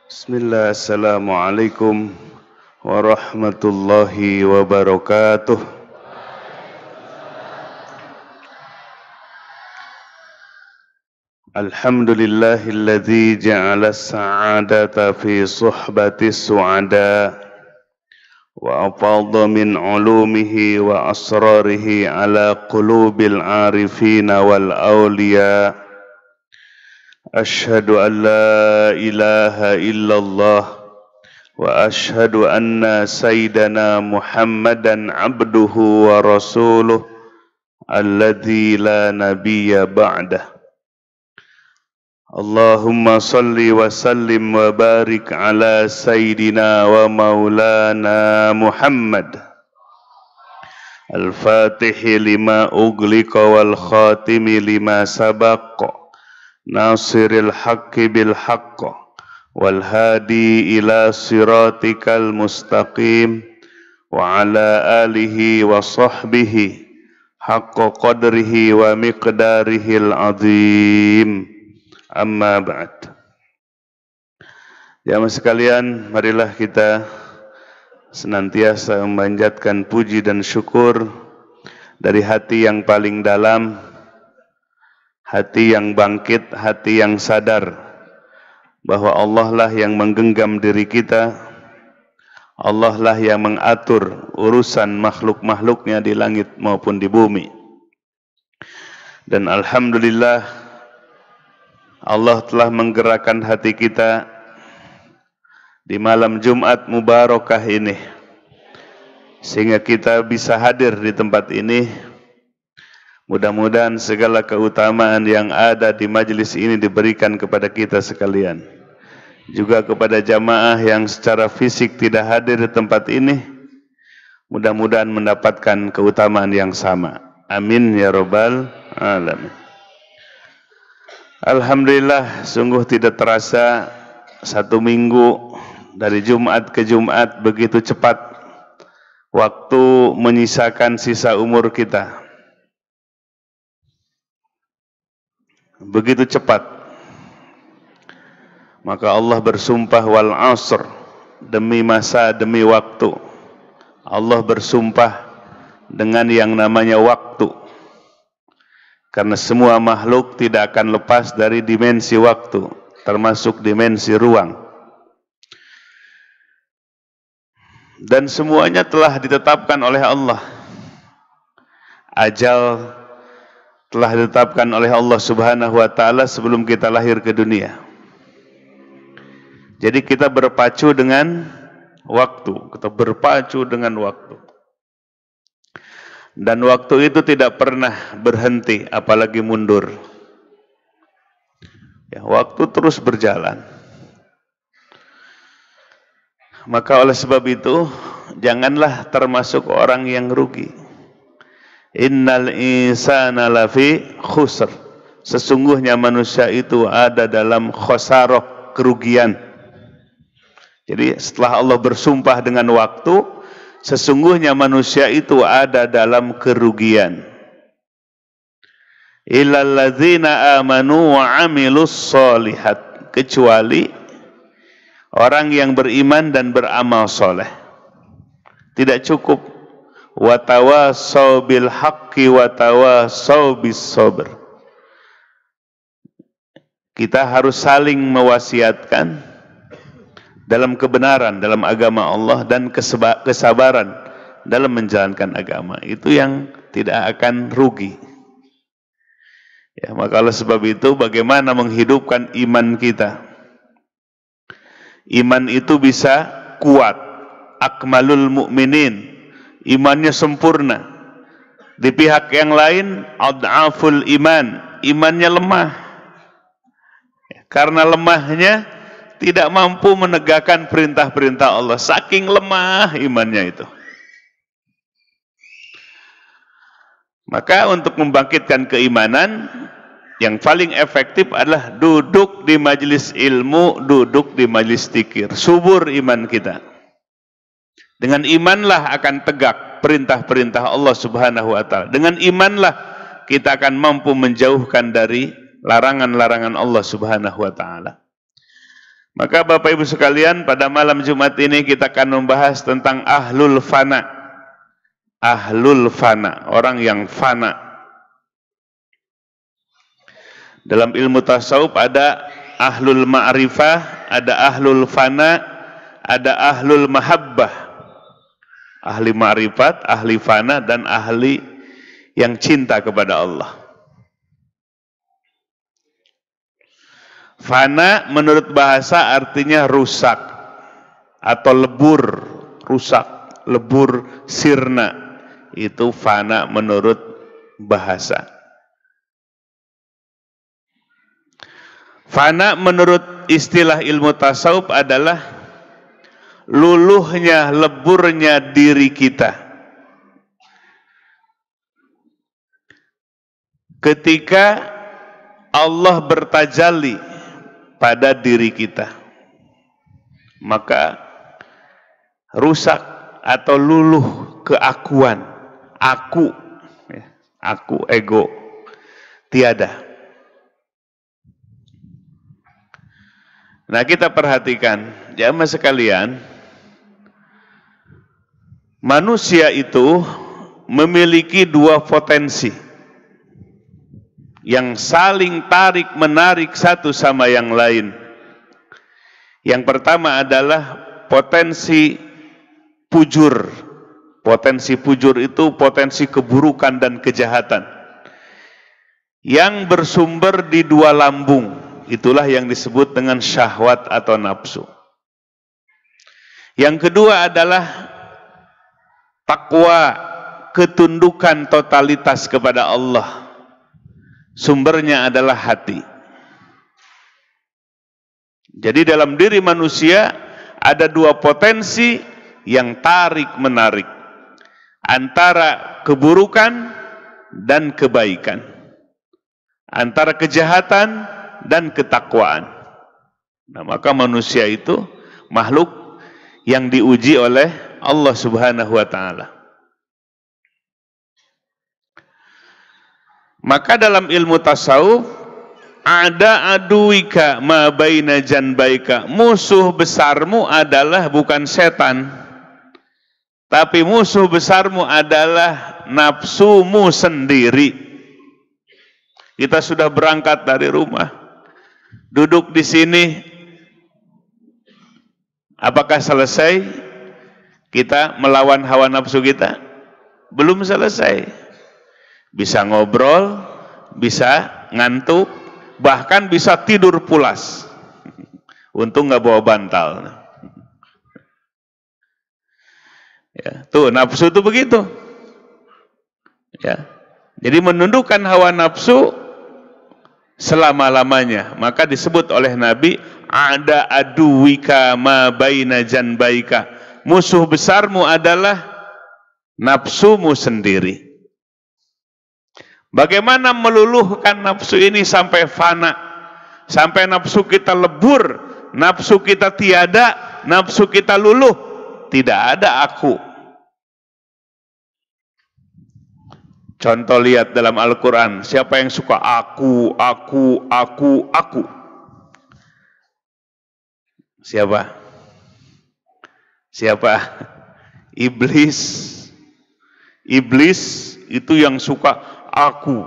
Bismillah, assalamualaikum warahmatullahi wabarakatuh. Alhamdulillahilladzi ja'ala as-sa'adata fi suhbati su'ada wa afadha min ulumihi wa asrarihi ala qulubil arifina wal awliya. Ashhadu an la ilaha illallah wa ashhadu anna sayyidana Muhammadan abduhu wa rasuluh alladzi la nabiyya ba'dah. Allahumma salli wa sallim wa barik ala sayyidina wa maulana Muhammad al-fatihi lima ughliqa wal khatimi lima sabaqa nasiril haqqi bil haqq wal hadi ila siratikal mustaqim wa ala alihi wa sahbihi haqqa qadrihi wa miqdarihil azim. Amma ba'd. Jamaah sekalian, marilah kita senantiasa memanjatkan puji dan syukur dari hati yang paling dalam, hati yang bangkit, hati yang sadar bahwa Allah lah yang menggenggam diri kita, Allah lah yang mengatur urusan makhluk-makhluknya di langit maupun di bumi. Dan alhamdulillah Allah telah menggerakkan hati kita di malam Jumat Mubarakah ini sehingga kita bisa hadir di tempat ini. Mudah-mudahan segala keutamaan yang ada di majelis ini diberikan kepada kita sekalian. Juga kepada jamaah yang secara fisik tidak hadir di tempat ini, mudah-mudahan mendapatkan keutamaan yang sama. Amin ya rabbal alamin. Alhamdulillah, sungguh tidak terasa satu minggu dari Jumat ke Jumat begitu cepat waktu menyisakan sisa umur kita. Begitu cepat. Maka Allah bersumpah wal asr, demi masa, demi waktu. Allah bersumpah dengan yang namanya waktu. Karena semua makhluk tidak akan lepas dari dimensi waktu, termasuk dimensi ruang. Dan semuanya telah ditetapkan oleh Allah. Ajal telah ditetapkan oleh Allah Subhanahu wa taala sebelum kita lahir ke dunia. Jadi kita berpacu dengan waktu, kita berpacu dengan waktu. Dan waktu itu tidak pernah berhenti, apalagi mundur. Ya, waktu terus berjalan. Maka oleh sebab itu, janganlah termasuk orang yang rugi. Innal insana lafi khusr. Sesungguhnya manusia itu ada dalam khosarah, kerugian. Jadi setelah Allah bersumpah dengan waktu, sesungguhnya manusia itu ada dalam kerugian. Illal ladzina amanu wa amilus solihat. Kecuali orang yang beriman dan beramal soleh. Tidak cukup watawasau bil haqqi watawasau bis sabr. Kita harus saling mewasiatkan dalam kebenaran dalam agama Allah dan kesabaran dalam menjalankan agama. Itu yang tidak akan rugi. Ya, maka oleh sebab itu bagaimana menghidupkan iman kita? Iman itu bisa kuat, akmalul mukminin. Imannya sempurna. Di pihak yang lain, ad'aful iman, imannya lemah. Karena lemahnya tidak mampu menegakkan perintah-perintah Allah. Saking lemah imannya itu. Maka untuk membangkitkan keimanan, yang paling efektif adalah duduk di majelis ilmu, duduk di majelis zikir. Subur iman kita. Dengan imanlah akan tegak perintah-perintah Allah Subhanahu wa taala. Dengan imanlah kita akan mampu menjauhkan dari larangan-larangan Allah Subhanahu wa taala. Maka Bapak Ibu sekalian, pada malam Jumat ini kita akan membahas tentang ahlul fana. Ahlul fana, orang yang fana. Dalam ilmu tasawuf ada ahlul ma'rifah, ada ahlul fana, ada ahlul mahabbah. Ahli ma'rifat, ahli fana, dan ahli yang cinta kepada Allah. Fana menurut bahasa artinya rusak atau lebur, rusak, lebur, sirna. Itu fana menurut bahasa. Fana menurut istilah ilmu tasawuf adalah luluhnya, leburnya diri kita. Ketika Allah bertajalli pada diri kita, maka rusak atau luluh keakuan, aku, ego, tiada. Nah, kita perhatikan, jamaah sekalian, manusia itu memiliki dua potensi yang saling tarik-menarik satu sama yang lain. Yang pertama adalah potensi pujur. Potensi pujur itu potensi keburukan dan kejahatan yang bersumber di dua lambung. Itulah yang disebut dengan syahwat atau nafsu. Yang kedua adalah takwa, ketundukan totalitas kepada Allah. Sumbernya adalah hati. Jadi dalam diri manusia ada dua potensi yang tarik-menarik antara keburukan dan kebaikan, antara kejahatan dan ketakwaan. Nah, maka manusia itu makhluk yang diuji oleh Allah Subhanahu wa ta'ala. Maka dalam ilmu tasawuf ada aduika ma baina janbaika. Musuh besarmu adalah bukan setan, tapi musuh besarmu adalah nafsumu sendiri. Kita sudah berangkat dari rumah, duduk di sini, apakah selesai kita melawan hawa nafsu kita? Belum selesai. Bisa ngobrol, bisa ngantuk, bahkan bisa tidur pulas. Untung nggak bawa bantal. Ya, tuh nafsu itu begitu. Ya, jadi menundukkan hawa nafsu selama-lamanya. Maka disebut oleh Nabi, ada aduwika ma baina janbaika. Musuh besarmu adalah nafsumu sendiri. Bagaimana meluluhkan nafsu ini sampai fana, sampai nafsu kita lebur, nafsu kita tiada, nafsu kita luluh, tidak ada aku. Contoh lihat dalam Al-Quran, siapa yang suka aku? Siapa? Siapa? Iblis. Iblis itu yang suka aku.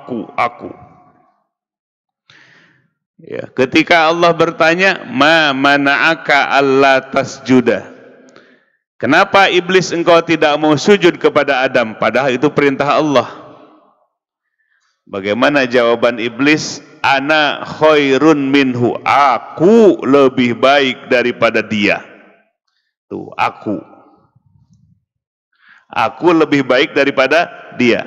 Ya, ketika Allah bertanya, ma mana'aka alla tasjuda. Kenapa iblis engkau tidak mau sujud kepada Adam? Padahal itu perintah Allah. Bagaimana jawaban iblis? Ana khairun minhu. Aku lebih baik daripada dia. Tuh, aku. Aku lebih baik daripada dia.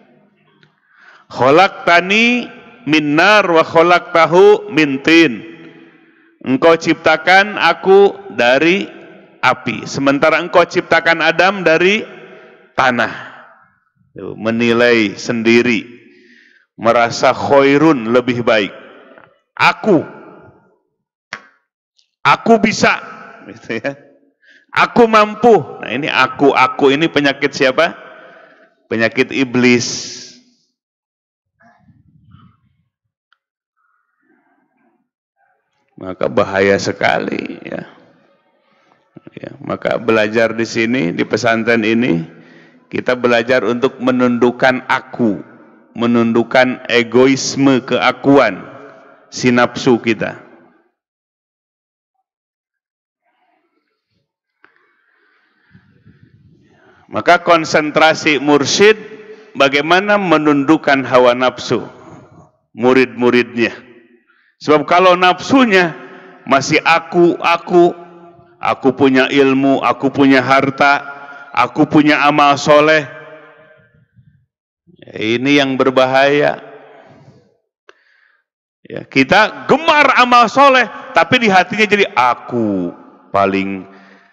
Khalaqtani min nar wa khalaqtahu min tin. Engkau ciptakan aku dari api, sementara engkau ciptakan Adam dari tanah. Menilai sendiri, merasa khairun, lebih baik. Aku bisa, gitu ya. Aku mampu. Nah, ini aku ini penyakit siapa? Penyakit iblis. maka bahaya sekali ya. Maka belajar di sini, di pesantren ini, kita belajar untuk menundukkan aku, menundukkan egoisme, keakuan, si nafsu kita. Maka konsentrasi mursyid bagaimana menundukkan hawa nafsu murid-muridnya. Sebab kalau nafsunya masih aku punya ilmu, aku punya harta, aku punya amal soleh, ini yang berbahaya. Ya, kita gemar amal soleh, tapi di hatinya jadi aku paling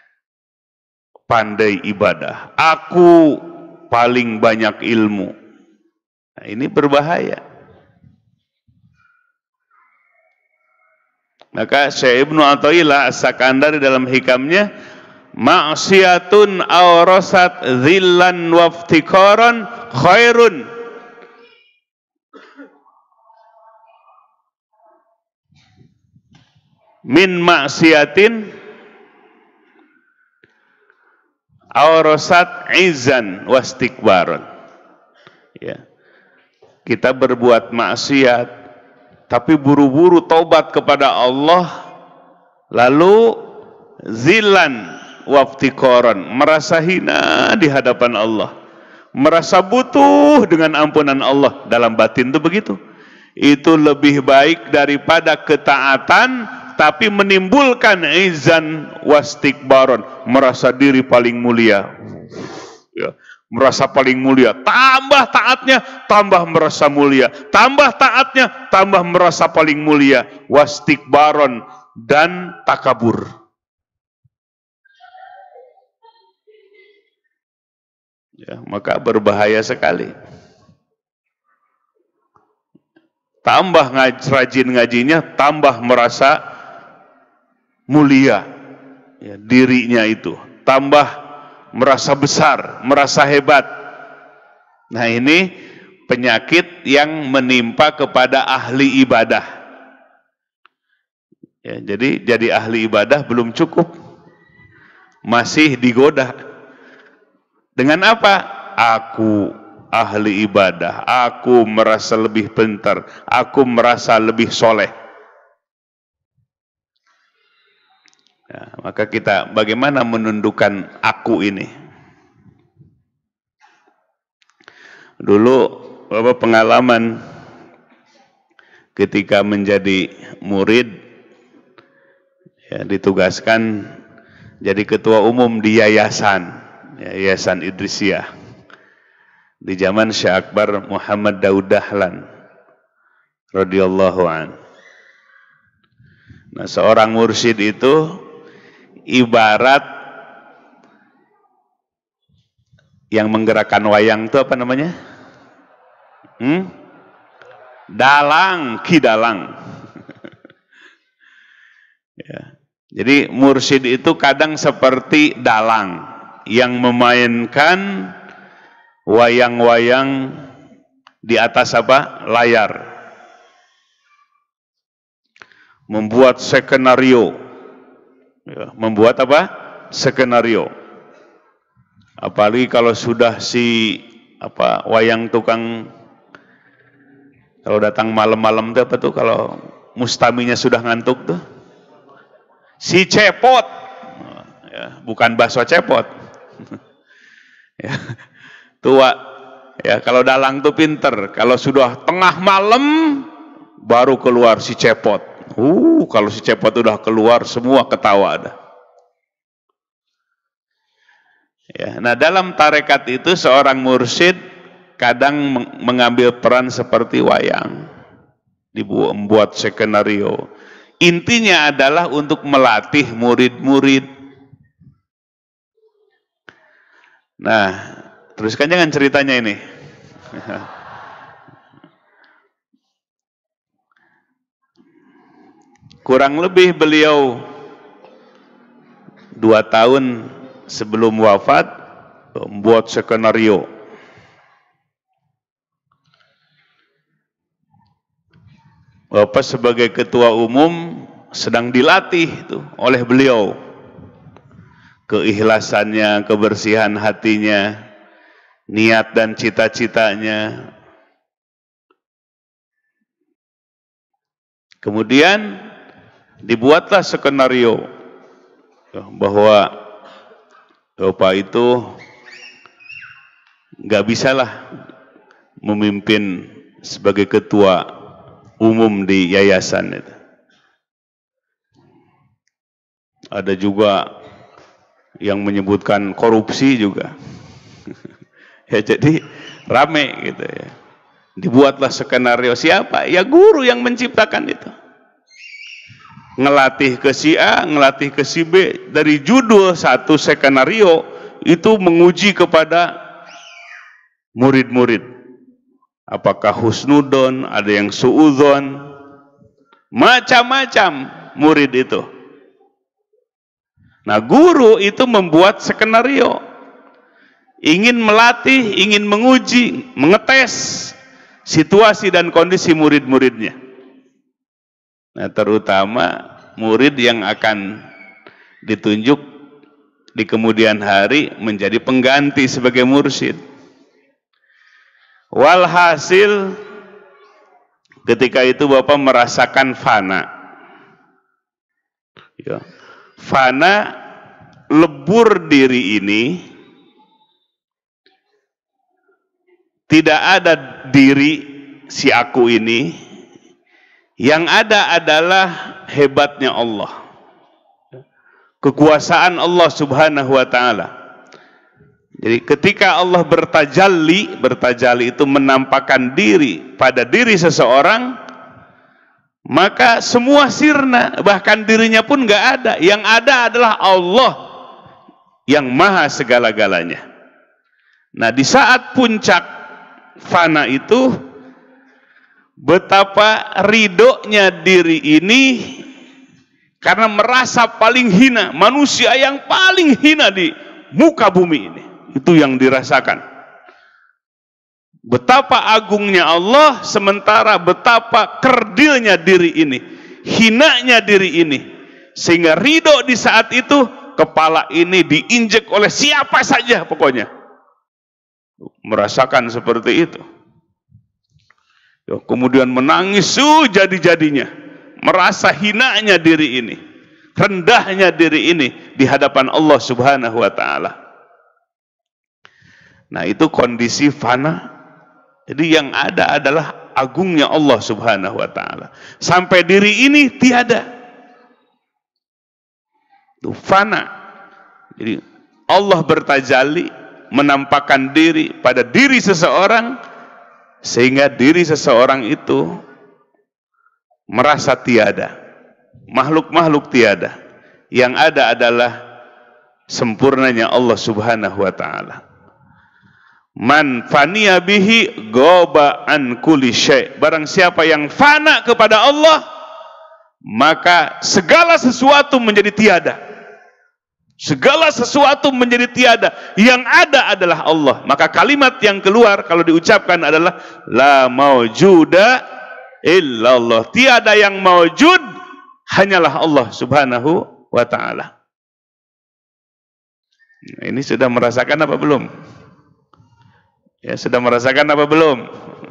pandai ibadah, aku paling banyak ilmu. Nah, ini berbahaya. Maka Syekh Ibnu Athaillah As-Sakandari dalam hikamnya, ma'siyatun awrasat dhillan waftikaran khairun min ma'siyatin awrasat izan wastikbaran. Ya. Kita berbuat maksiat tapi buru-buru taubat kepada Allah, lalu zilan waftikoran, merasa hina di hadapan Allah, merasa butuh dengan ampunan Allah. Dalam batin itu begitu. Itu lebih baik daripada ketaatan tapi menimbulkan izan wastikbaron, merasa diri paling mulia. Ya, merasa paling mulia, tambah taatnya, tambah merasa mulia, tambah taatnya, tambah merasa paling mulia, wastikbaron, dan takabur. Ya, maka berbahaya sekali. Tambah rajin ngajinya, tambah merasa mulia, ya, dirinya itu, tambah merasa besar, merasa hebat. Nah, ini penyakit yang menimpa kepada ahli ibadah. Ya, jadi ahli ibadah belum cukup, masih digoda. Dengan apa? Aku ahli ibadah, aku merasa lebih pintar, aku merasa lebih soleh. Ya, maka kita bagaimana menundukkan aku ini? Dulu Bapak pengalaman ketika menjadi murid, ya, ditugaskan jadi ketua umum di yayasan, ya, Yayasan Idrisiyah di zaman Syekh Akbar Muhammad Daud Dahlan radhiyallahu an. Nah, seorang mursyid itu ibarat yang menggerakkan wayang itu apa namanya? Dalang, kidalang. Ya. Jadi mursyid itu kadang seperti dalang yang memainkan wayang-wayang di atas apa? Layar. Membuat skenario. Ya, membuat apa? Skenario. Apalagi kalau sudah si wayang tukang, kalau datang malam-malam itu apa tuh, kalau mustaminya sudah ngantuk tuh, si cepot, ya, bukan bakso cepot. Ya, tua. Ya, kalau dalang tuh pinter, kalau sudah tengah malam baru keluar si cepot. Kalau si cepot udah keluar semua ketawa ada. Ya, nah dalam tarekat itu seorang mursyid kadang mengambil peran seperti wayang, membuat skenario. Intinya adalah untuk melatih murid-murid. Nah, teruskan jangan ceritanya ini. Kurang lebih beliau 2 tahun sebelum wafat membuat skenario. Bapak sebagai ketua umum sedang dilatih itu oleh beliau. Keikhlasannya, kebersihan hatinya, niat dan cita-citanya. Kemudian dibuatlah skenario bahwa Bapak itu nggak bisalah memimpin sebagai ketua umum di yayasan itu. Ada juga yang menyebutkan korupsi juga. Ya jadi rame gitu ya. Dibuatlah skenario, siapa? Ya guru yang menciptakan itu. Ngelatih ke si A, ngelatih ke si B. Dari judul satu skenario itu menguji kepada murid-murid. Apakah husnudon, ada yang suudzon, macam-macam murid itu. Nah, guru itu membuat skenario, ingin melatih, ingin menguji, mengetes situasi dan kondisi murid-muridnya. Nah, terutama murid yang akan ditunjuk di kemudian hari menjadi pengganti sebagai mursyid. Walhasil ketika itu Bapak merasakan fana. Ya. Fana, lebur diri ini, tidak ada diri si aku ini, yang ada adalah hebatnya Allah, kekuasaan Allah subhanahu wa ta'ala. Jadi ketika Allah bertajalli itu menampakkan diri pada diri seseorang, maka semua sirna, bahkan dirinya pun nggak ada. Yang ada adalah Allah yang maha segala-galanya. Nah, di saat puncak fana itu, betapa ridhonya diri ini karena merasa paling hina, manusia yang paling hina di muka bumi ini. Itu yang dirasakan. Betapa agungnya Allah, sementara betapa kerdilnya diri ini, hinanya diri ini, sehingga ridho di saat itu kepala ini diinjek oleh siapa saja pokoknya. Merasakan seperti itu. Kemudian menangis jadi-jadinya, merasa hinanya diri ini, rendahnya diri ini di hadapan Allah subhanahu wa ta'ala. Nah, itu kondisi fana. Jadi yang ada adalah agungnya Allah subhanahu wa ta'ala. Sampai diri ini tiada. Itu fana. Jadi Allah bertajalli, menampakkan diri pada diri seseorang, sehingga diri seseorang itu merasa tiada. Makhluk-makhluk tiada. Yang ada adalah sempurnanya Allah subhanahu wa ta'ala. Man faniya bihi goba an kulli syai'. Barang siapa yang fana kepada Allah, maka segala sesuatu menjadi tiada. Segala sesuatu menjadi tiada. Yang ada adalah Allah. Maka kalimat yang keluar kalau diucapkan adalah la maujuda illallah. Tiada yang maujud, hanyalah Allah subhanahu wa ta'ala. Nah, ini sudah merasakan apa belum? Ya, sudah merasakan apa belum?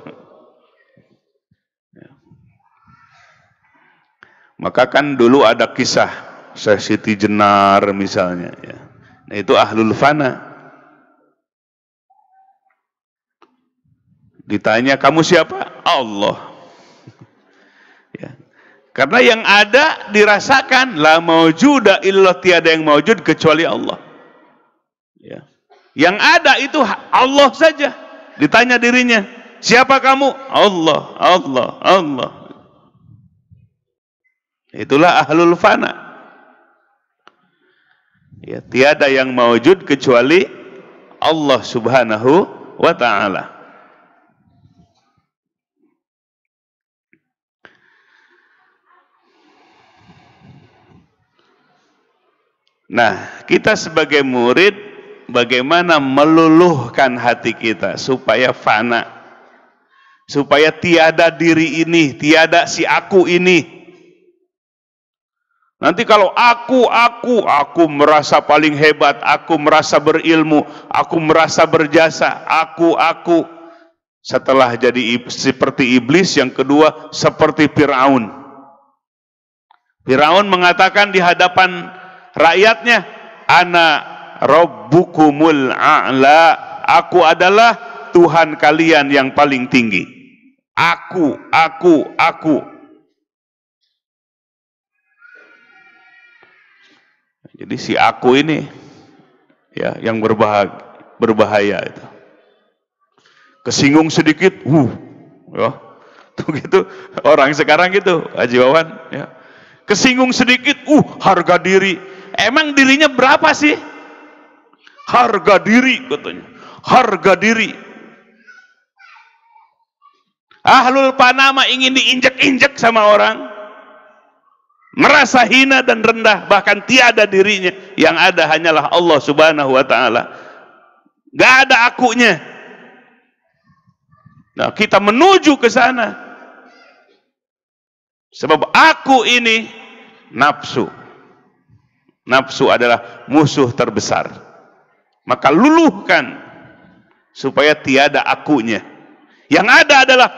Ya. Maka kan dulu ada kisah Syekh Siti Jenar misalnya, ya. Nah, itu ahlul fana. Ditanya, kamu siapa? Allah. Ya. Karena yang ada dirasakan, la maujuda illallah, tiada yang maujud kecuali Allah. Ya. Yang ada itu Allah saja. Ditanya dirinya, siapa kamu? Allah, Allah, Allah. Itulah ahlul fana. Ya, tiada yang maujud kecuali Allah subhanahu wa ta'ala. Nah, kita sebagai murid, bagaimana meluluhkan hati kita supaya fana, supaya tiada diri ini, tiada si aku ini. Nanti kalau aku merasa paling hebat, aku merasa berilmu, aku merasa berjasa, aku. Setelah jadi seperti iblis, yang kedua seperti Firaun. Firaun mengatakan di hadapan rakyatnya, ana rabbukumul a'la, aku adalah Tuhan kalian yang paling tinggi. Aku. Jadi si aku ini ya yang berbahaya itu. Kesinggung sedikit, ya. Tuh gitu orang sekarang gitu, Haji Wawan, ya. Kesinggung sedikit, harga diri. Emang dirinya berapa sih? Harga diri katanya. Harga diri. Ahlul Panama ingin diinjek-injek sama orang. Merasa hina dan rendah, bahkan tiada dirinya. Yang ada hanyalah Allah Subhanahu wa ta'ala. Gak ada akunya. Nah, kita menuju ke sana. Sebab aku ini nafsu. Nafsu adalah musuh terbesar. Maka luluhkan supaya tiada akunya. Yang ada adalah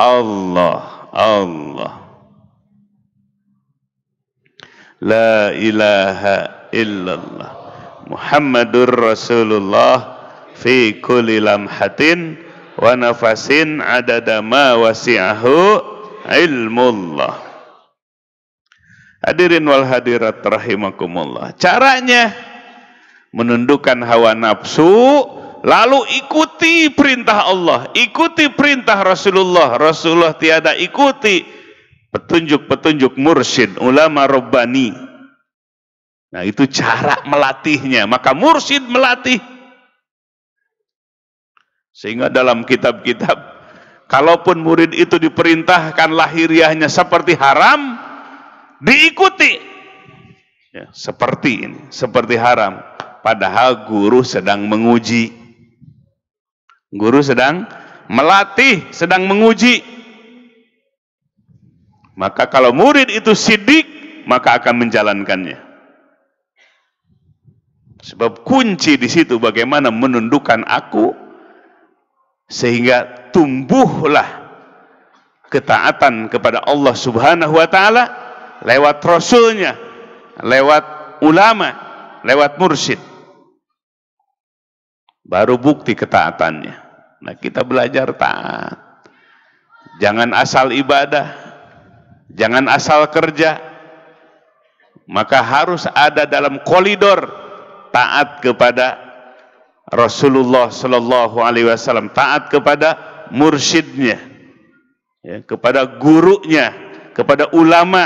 Allah. La ilaha illallah Muhammadur Rasulullah fi kulli lamhatin wa nafasin adada ma wasi'ahu ilmullah. Hadirin wal hadirat rahimakumullah. Caranya menundukkan hawa nafsu, lalu ikuti perintah Allah, ikuti perintah Rasulullah. Rasulullah tiada ikuti petunjuk-petunjuk mursyid, ulama Rabbani. Nah, itu cara melatihnya. Maka mursyid melatih. Sehingga dalam kitab-kitab, kalaupun murid itu diperintahkan lahiriahnya seperti haram, diikuti. Ya, seperti ini, seperti haram. Padahal guru sedang menguji. Guru sedang melatih, sedang menguji. Maka kalau murid itu sidik, maka akan menjalankannya. Sebab kunci di situ bagaimana menundukkan aku, sehingga tumbuhlah ketaatan kepada Allah Subhanahu wa ta'ala lewat Rasulnya, lewat ulama, lewat mursyid. Baru bukti ketaatannya. Nah, kita belajar taat. Jangan asal ibadah. Jangan asal kerja. Maka harus ada dalam koridor taat kepada Rasulullah sallallahu alaihi wasallam, taat kepada mursyidnya, ya, kepada gurunya, kepada ulama,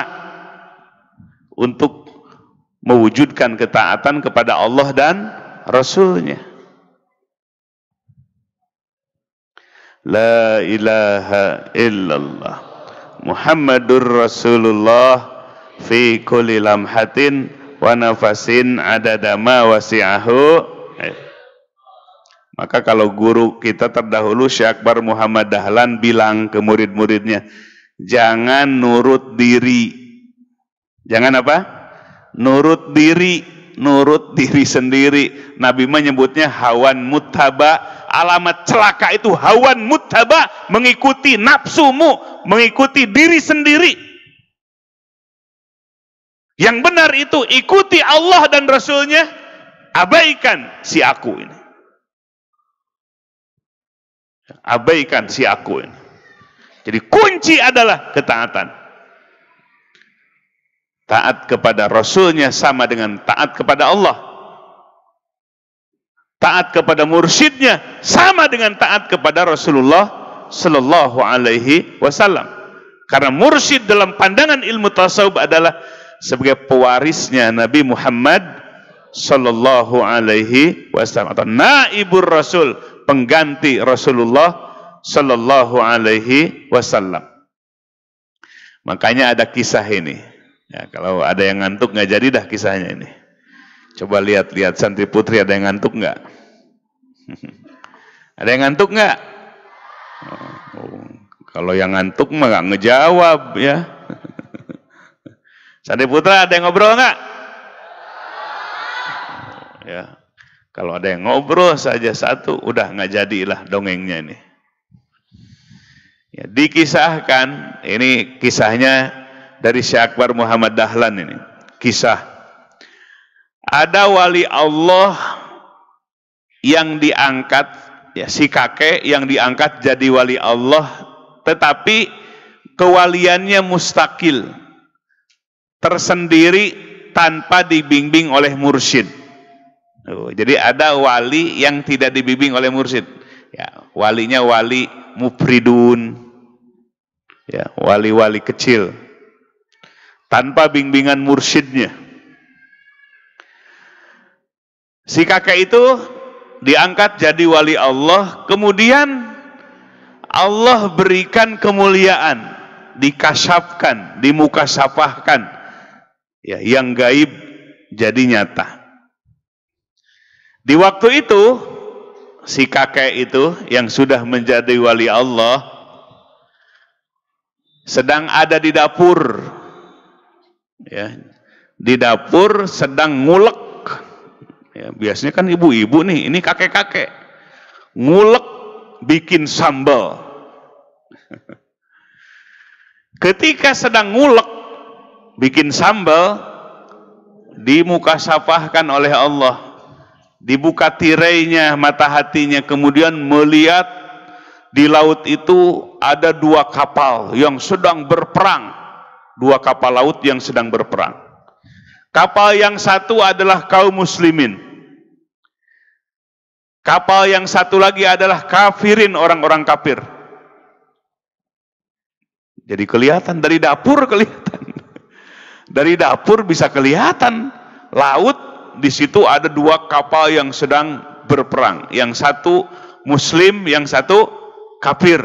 untuk mewujudkan ketaatan kepada Allah dan Rasulnya. La ilaha illallah Muhammadur Rasulullah fi kulli lamhatin wa nafasin adada ma wasi'ahu. Maka kalau guru kita terdahulu Syekh Akbar Muhammad Dahlan bilang ke murid-muridnya, jangan nurut diri. Jangan apa? Nurut diri sendiri. Nabi menyebutnya hawan muttaba. Alamat celaka itu hawan muttaba, mengikuti nafsumu, mengikuti diri sendiri. Yang benar itu ikuti Allah dan Rasulnya, abaikan si aku ini. Abaikan si aku ini. Jadi kunci adalah ketaatan. Taat kepada Rasulnya sama dengan taat kepada Allah. Taat kepada mursyidnya sama dengan taat kepada Rasulullah sallallahu alaihi wasallam. Karena mursyid dalam pandangan ilmu tasawuf adalah sebagai pewarisnya Nabi Muhammad sallallahu alaihi wasallam, atau naibur rasul, pengganti Rasulullah sallallahu alaihi wasallam. Makanya ada kisah ini. Ya, kalau ada yang ngantuk nggak jadi dah kisahnya ini. Coba lihat-lihat santri putri, ada yang ngantuk nggak? Ada yang ngantuk nggak? Kalau yang ngantuk mah nggak ngejawab ya. Santri Putra ada yang ngobrol nggak? Ya, kalau ada yang ngobrol saja satu, udah nggak jadilah dongengnya ini. Ya, dikisahkan, ini kisahnya dari Syekh Akbar Muhammad Dahlan ini. Kisah, ada wali Allah yang diangkat, ya si kakek yang diangkat jadi wali Allah, tetapi kewaliannya mustakil, tersendiri tanpa dibimbing oleh mursyid. Jadi ada wali yang tidak dibimbing oleh mursyid. Ya, walinya wali mufridun, ya, wali-wali kecil, tanpa bimbingan mursyidnya. Si kakek itu diangkat jadi wali Allah, kemudian Allah berikan kemuliaan, dikasyafkan, dimukasafahkan, ya, yang gaib jadi nyata. Di waktu itu, si kakek itu yang sudah menjadi wali Allah sedang ada di dapur, ya, di dapur sedang ngulek. Ya, biasanya kan ibu-ibu nih, ini kakek-kakek ngulek bikin sambal. Ketika sedang ngulek bikin sambal, dimukasafahkan oleh Allah, dibuka tirainya mata hatinya, kemudian melihat di laut itu ada dua kapal yang sedang berperang, dua kapal laut yang sedang berperang. Kapal yang satu adalah kaum muslimin, kapal yang satu lagi adalah kafirin, orang-orang kafir. Jadi kelihatan dari dapur, kelihatan dari dapur bisa kelihatan laut. Di situ ada dua kapal yang sedang berperang, yang satu muslim, yang satu kafir.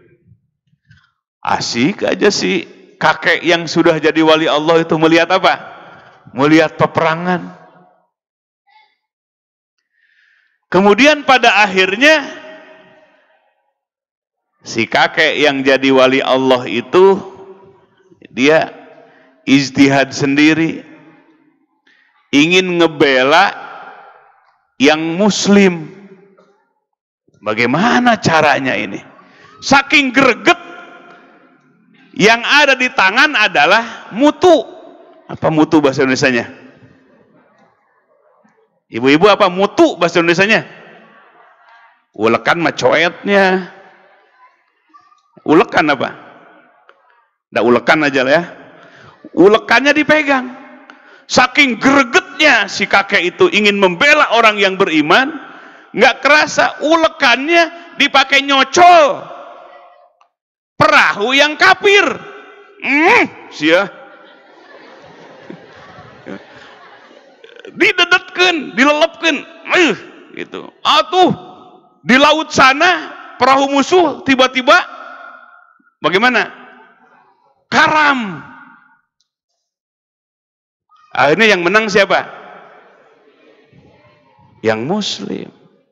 Asik aja sih kakek yang sudah jadi wali Allah itu melihat apa? Melihat peperangan. Kemudian pada akhirnya si kakek yang jadi wali Allah itu dia ijtihad sendiri, ingin ngebela yang muslim. Bagaimana caranya ini? Saking greget, yang ada di tangan adalah mutu. Apa mutu bahasa Indonesianya? Ibu-ibu apa mutu bahasa Indonesianya? Ulekan mah coetnya. Ulekan apa? Nggak ulekan aja lah ya. Ulekannya dipegang. Saking gregetnya si kakek itu ingin membela orang yang beriman, nggak kerasa ulekannya dipakai nyocol perahu yang kafir. Sia. Didedetkeun, dilelepkeun, gitu. Atuh di laut sana perahu musuh tiba-tiba bagaimana? Karam. Akhirnya yang menang siapa? Yang muslim.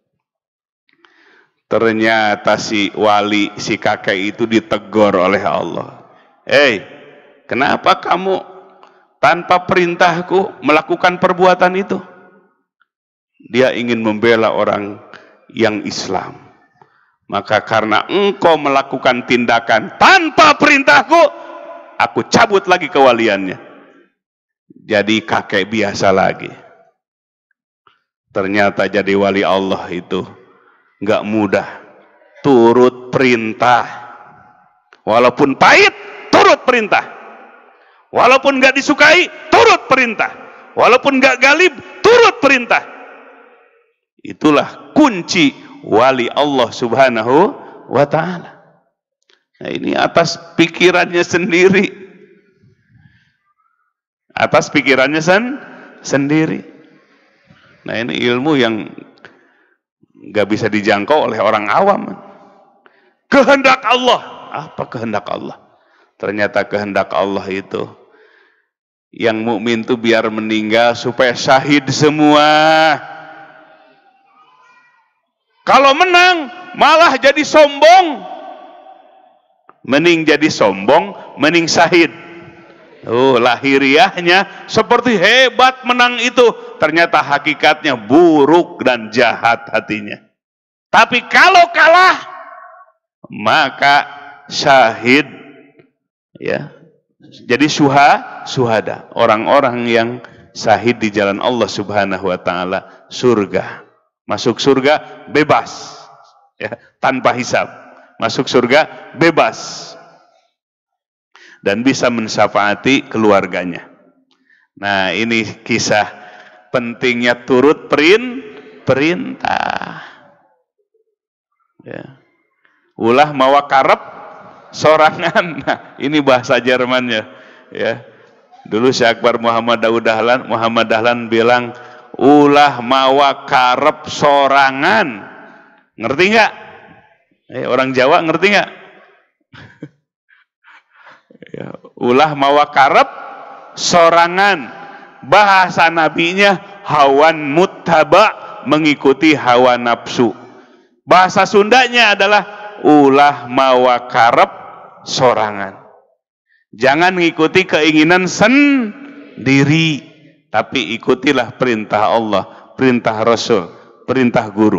Ternyata si wali, si kakek itu ditegur oleh Allah. Kenapa kamu tanpa perintahku melakukan perbuatan itu? Dia ingin membela orang yang Islam. Maka karena engkau melakukan tindakan tanpa perintahku, aku cabut lagi kewaliannya. Jadi kakek biasa lagi. Ternyata jadi wali Allah itu nggak mudah. Turut perintah. Walaupun pahit, turut perintah. Walaupun nggak disukai, turut perintah. Walaupun nggak galib, turut perintah. Itulah kunci wali Allah Subhanahu wa ta'ala. Nah, ini atas pikirannya sendiri. Atas pikirannya sendiri. Nah, ini ilmu yang nggak bisa dijangkau oleh orang awam. Kehendak Allah. Apa kehendak Allah? Ternyata kehendak Allah itu yang mukmin itu biar meninggal supaya syahid semua. Kalau menang malah jadi sombong. Mending jadi sombong, mending syahid. Oh, lahiriahnya seperti hebat menang itu, ternyata hakikatnya buruk dan jahat hatinya. Tapi kalau kalah, maka syahid, ya. Jadi syuhada, orang-orang yang syahid di jalan Allah Subhanahu wa taala, surga. Masuk surga bebas, ya, tanpa hisab. Masuk surga bebas. Dan bisa mensyafaati keluarganya. Nah, ini kisah pentingnya turut perintah. Ya. Ulah mawa karep sorangan. Nah, ini bahasa Jermannya. Ya. Dulu Syekh Akbar Muhammad Dahlan bilang, ulah mawa karep sorangan. Ngerti nggak? Orang Jawa ngerti nggak? Ya, ulah mawa karep sorangan. Bahasa nabinya hawan muttaba, mengikuti hawa nafsu. Bahasa Sundanya adalah ulah mawa karep sorangan. Jangan mengikuti keinginan sendiri, tapi ikutilah perintah Allah, perintah Rasul, perintah guru.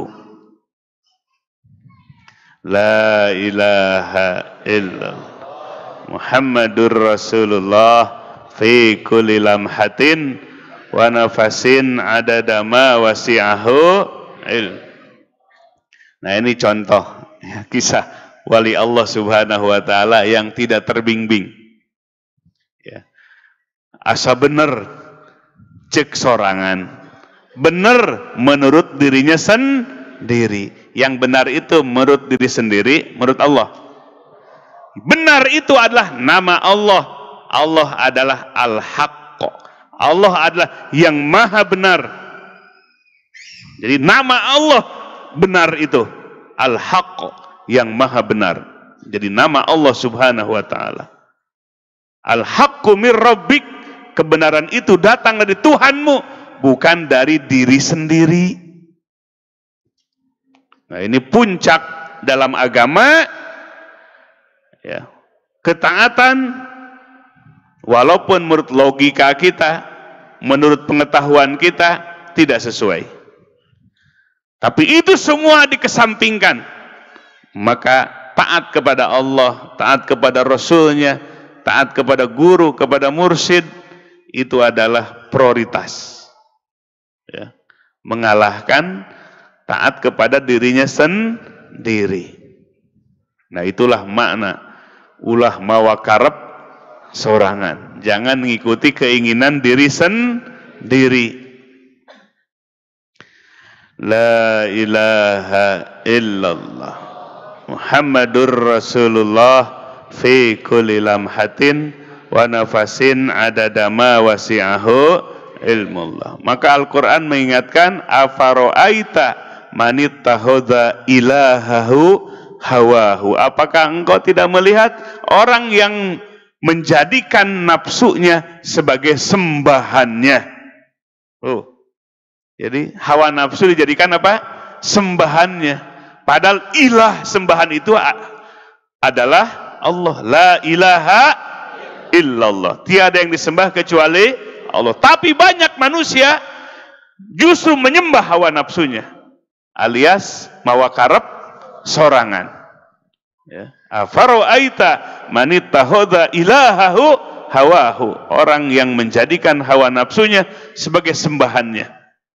La ilaha illallah Muhammadur Rasulullah fi kulli lamhatin wa nafasin adada ma wasi'ahu ilm. Nah, ini contoh ya, kisah wali Allah Subhanahu wa taala yang tidak terbingbing. Ya. Asa bener cek sorangan. Bener menurut dirinya sendiri. Yang benar itu menurut diri sendiri, menurut Allah. Benar itu adalah nama Allah. Allah adalah Al-Haqq. Allah adalah yang maha benar. Jadi nama Allah benar itu Al-Haqq, yang maha benar. Jadi nama Allah Subhanahu wa taala Al-Haqqu mir Rabbik, kebenaran itu datang dari Tuhanmu, bukan dari diri sendiri. Nah, ini puncak dalam agama. Ya, ketaatan walaupun menurut logika kita, menurut pengetahuan kita tidak sesuai, tapi itu semua dikesampingkan, maka taat kepada Allah, taat kepada Rasulnya, taat kepada guru, kepada mursyid, itu adalah prioritas, ya, mengalahkan taat kepada dirinya sendiri. Nah, itulah makna ulah mawa karep sorangan. Jangan mengikuti keinginan diri sendiri. La ilaha illallah Muhammadur Rasulullah fi kulli lamhatin wa nafasin adada ma wasi'ahu ilmullah. Maka Al-Quran mengingatkan, afaro'aita manittahodha ilahahu hawahu. Apakah engkau tidak melihat orang yang menjadikan nafsunya sebagai sembahannya? Oh, jadi hawa nafsu dijadikan apa? Sembahannya. Padahal ilah, sembahan itu adalah Allah. La ilaha illallah. Tiada yang disembah kecuali Allah. Tapi banyak manusia justru menyembah hawa nafsunya, alias mawa karep sorangan. Ya. Afaro'aita manittahodha ilahahu hawahu. Orang yang menjadikan hawa nafsunya sebagai sembahannya.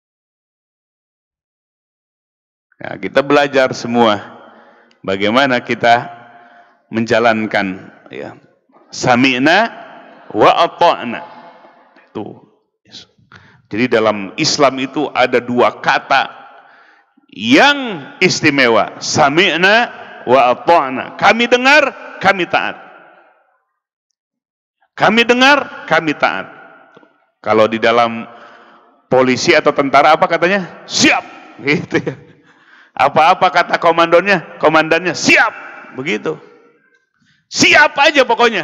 Nah, kita belajar semua bagaimana kita menjalankan, ya, sami'na wa ata'na. Itu. Jadi dalam Islam itu ada dua kata yang istimewa, sami'na wa ata'na. Kami dengar, kami taat. Kami dengar, kami taat. Kalau di dalam polisi atau tentara apa katanya? Siap, gitu ya. Apa-apa kata komandannya siap, begitu. Siap aja pokoknya.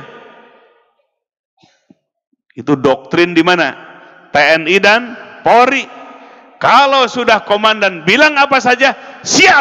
Itu doktrin di mana? TNI dan Polri. Kalau sudah komandan bilang apa saja, siap.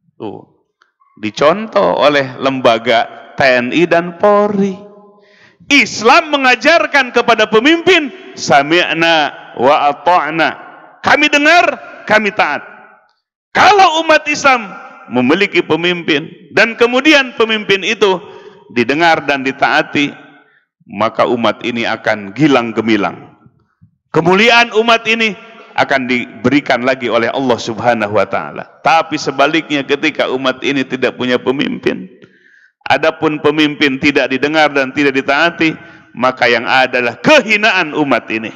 Tuh, dicontoh oleh lembaga TNI dan Polri. Islam mengajarkan kepada pemimpin, sami'na wa ata'na. Kami dengar, kami taat. Kalau umat Islam memiliki pemimpin dan kemudian pemimpin itu didengar dan ditaati, maka umat ini akan gilang gemilang. Kemuliaan umat ini akan diberikan lagi oleh Allah Subhanahu wa taala. Tapi sebaliknya, ketika umat ini tidak punya pemimpin, adapun pemimpin tidak didengar dan tidak ditaati, maka yang ada adalah kehinaan umat ini.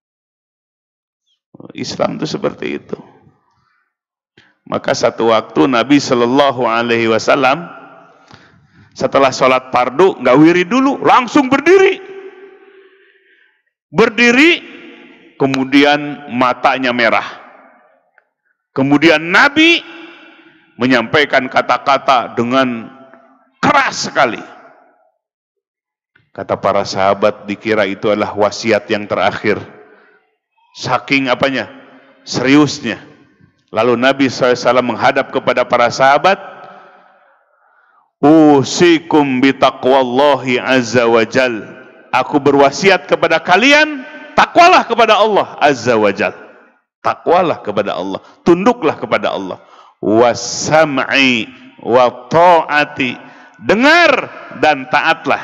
Islam itu seperti itu. Maka satu waktu Nabi Shallallahu Alaihi Wasallam setelah sholat fardu nggak wirid dulu, langsung berdiri, kemudian matanya merah. Kemudian Nabi menyampaikan kata-kata dengan keras sekali. Kata para sahabat, dikira itu adalah wasiat yang terakhir. Saking apanya? Seriusnya. Lalu Nabi SAW menghadap kepada para sahabat, usikum bitaqwallahi azza wa jal. Aku berwasiat kepada kalian, takwalah kepada Allah azza wa jal. Takwalah kepada Allah, tunduklah kepada Allah. Wassam'i wa ta'ati, dengar dan taatlah.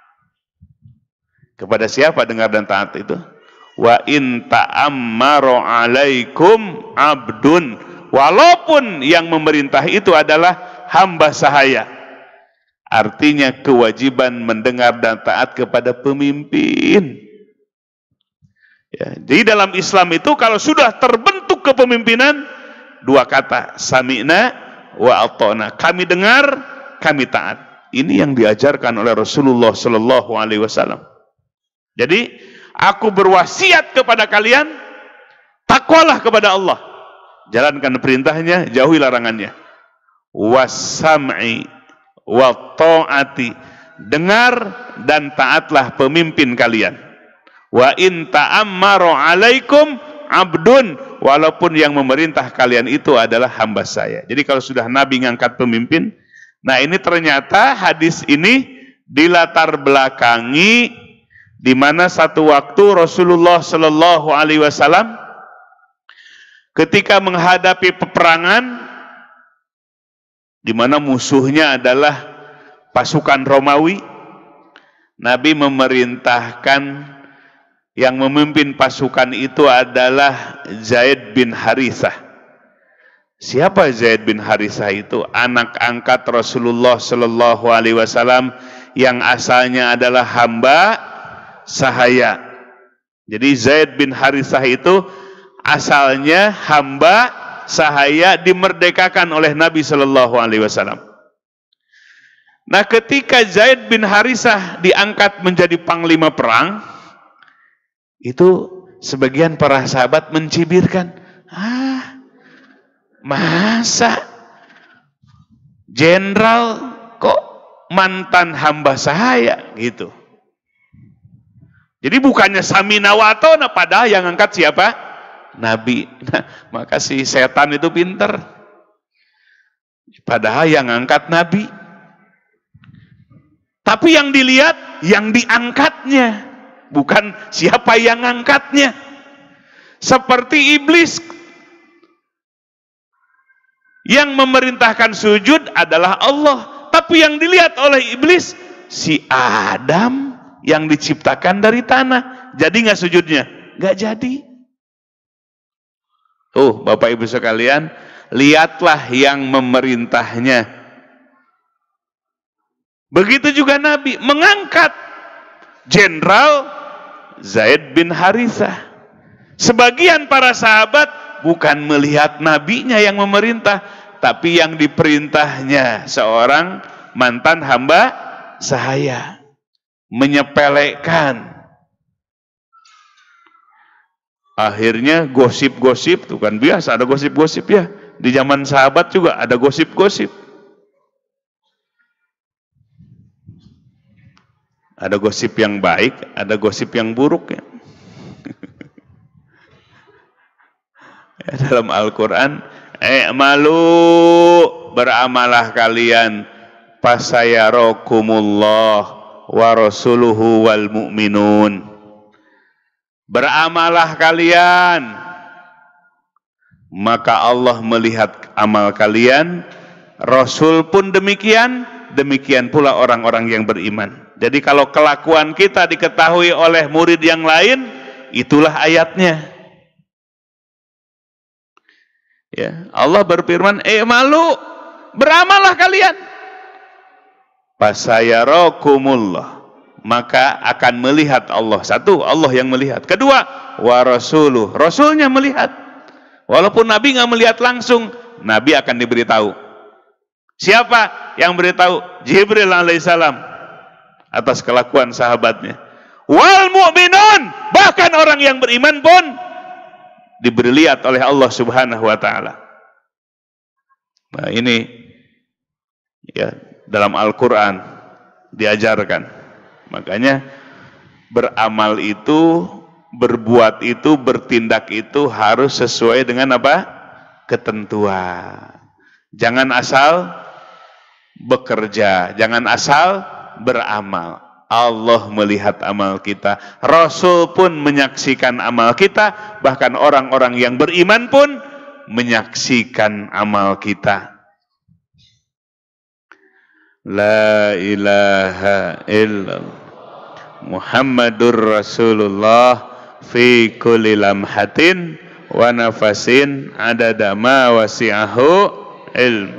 Kepada siapa dengar dan taat itu? Wa in ta'ammaru alaikum abdun, walaupun yang memerintah itu adalah hamba sahaya. Artinya kewajiban mendengar dan taat kepada pemimpin. Ya, jadi dalam Islam itu kalau sudah terbentuk kepemimpinan, dua kata, sami'na wa ata'na. Kami dengar, kami taat. Ini yang diajarkan oleh Rasulullah Sallallahu Alaihi Wasallam. Jadi aku berwasiat kepada kalian, takwalah kepada Allah, jalankan perintahnya, jauhi larangannya. Wassam'i wa ta'ati, dengar dan taatlah pemimpin kalian. Wa in ta'ammaru alaikum abdun, walaupun yang memerintah kalian itu adalah hamba saya. Jadi kalau sudah Nabi ngangkat pemimpin, nah ini ternyata hadis ini dilatar belakangi di mana satu waktu Rasulullah Shallallahu Alaihi Wasallam ketika menghadapi peperangan di mana musuhnya adalah pasukan Romawi, Nabi memerintahkan yang memimpin pasukan itu adalah Zaid bin Harithah. Siapa Zaid bin Harithah itu? Anak angkat Rasulullah Shallallahu Alaihi Wasallam yang asalnya adalah hamba sahaya. Jadi Zaid bin Harithah itu asalnya hamba sahaya, dimerdekakan oleh Nabi Shallallahu Alaihi Wasallam. Nah, ketika Zaid bin Harithah diangkat menjadi panglima perang, itu sebagian para sahabat mencibirkan, masa jenderal kok mantan hamba sahaya gitu. Jadi bukannya samina wa ata'na, padahal yang angkat siapa? Nabi. Nah, maka si setan itu pinter. Padahal yang angkat Nabi. Tapi yang dilihat yang diangkatnya, bukan siapa yang angkatnya. Seperti iblis, yang memerintahkan sujud adalah Allah, tapi yang dilihat oleh iblis si Adam yang diciptakan dari tanah. Jadi nggak sujudnya? Nggak jadi. Bapak Ibu sekalian, lihatlah yang memerintahnya. Begitu juga Nabi mengangkat Jenderal Zaid bin Harithah. Sebagian para sahabat bukan melihat nabinya yang memerintah, tapi yang diperintahnya seorang mantan hamba sahaya. Menyepelekan. Akhirnya gosip-gosip, tuh kan biasa ada gosip-gosip ya. Di zaman sahabat juga ada gosip-gosip. Ada gosip yang baik, ada gosip yang buruk ya. Dalam Al-Quran, beramalah kalian, fasayarakumullah wa rasuluhu wal mu'minun. Beramallah kalian, maka Allah melihat amal kalian, Rasul pun demikian, demikian pula orang-orang yang beriman. Jadi kalau kelakuan kita diketahui oleh murid yang lain, itulah ayatnya. Ya, Allah berfirman, malu, beramallah kalian. Fasayarakumullah, maka akan melihat Allah. Satu, Allah yang melihat. Kedua, wa rasuluh, Rasulnya melihat. Walaupun Nabi nggak melihat langsung, Nabi akan diberitahu. Siapa yang beritahu? Jibril alaihissalam atas kelakuan sahabatnya. Wal mu'minun, bahkan orang yang beriman pun diberi lihat oleh Allah Subhanahu wa taala. Nah, ini ya dalam Al-Qur'an diajarkan. Makanya beramal itu, berbuat itu, bertindak itu harus sesuai dengan apa? Ketentuan. Jangan asal bekerja, jangan asal beramal. Allah melihat amal kita, Rasul pun menyaksikan amal kita, bahkan orang-orang yang beriman pun menyaksikan amal kita. La ilaha illallah Muhammadur Rasulullah fi kulli lamhatin wa nafasin adada ma wasi'ahu ilmu.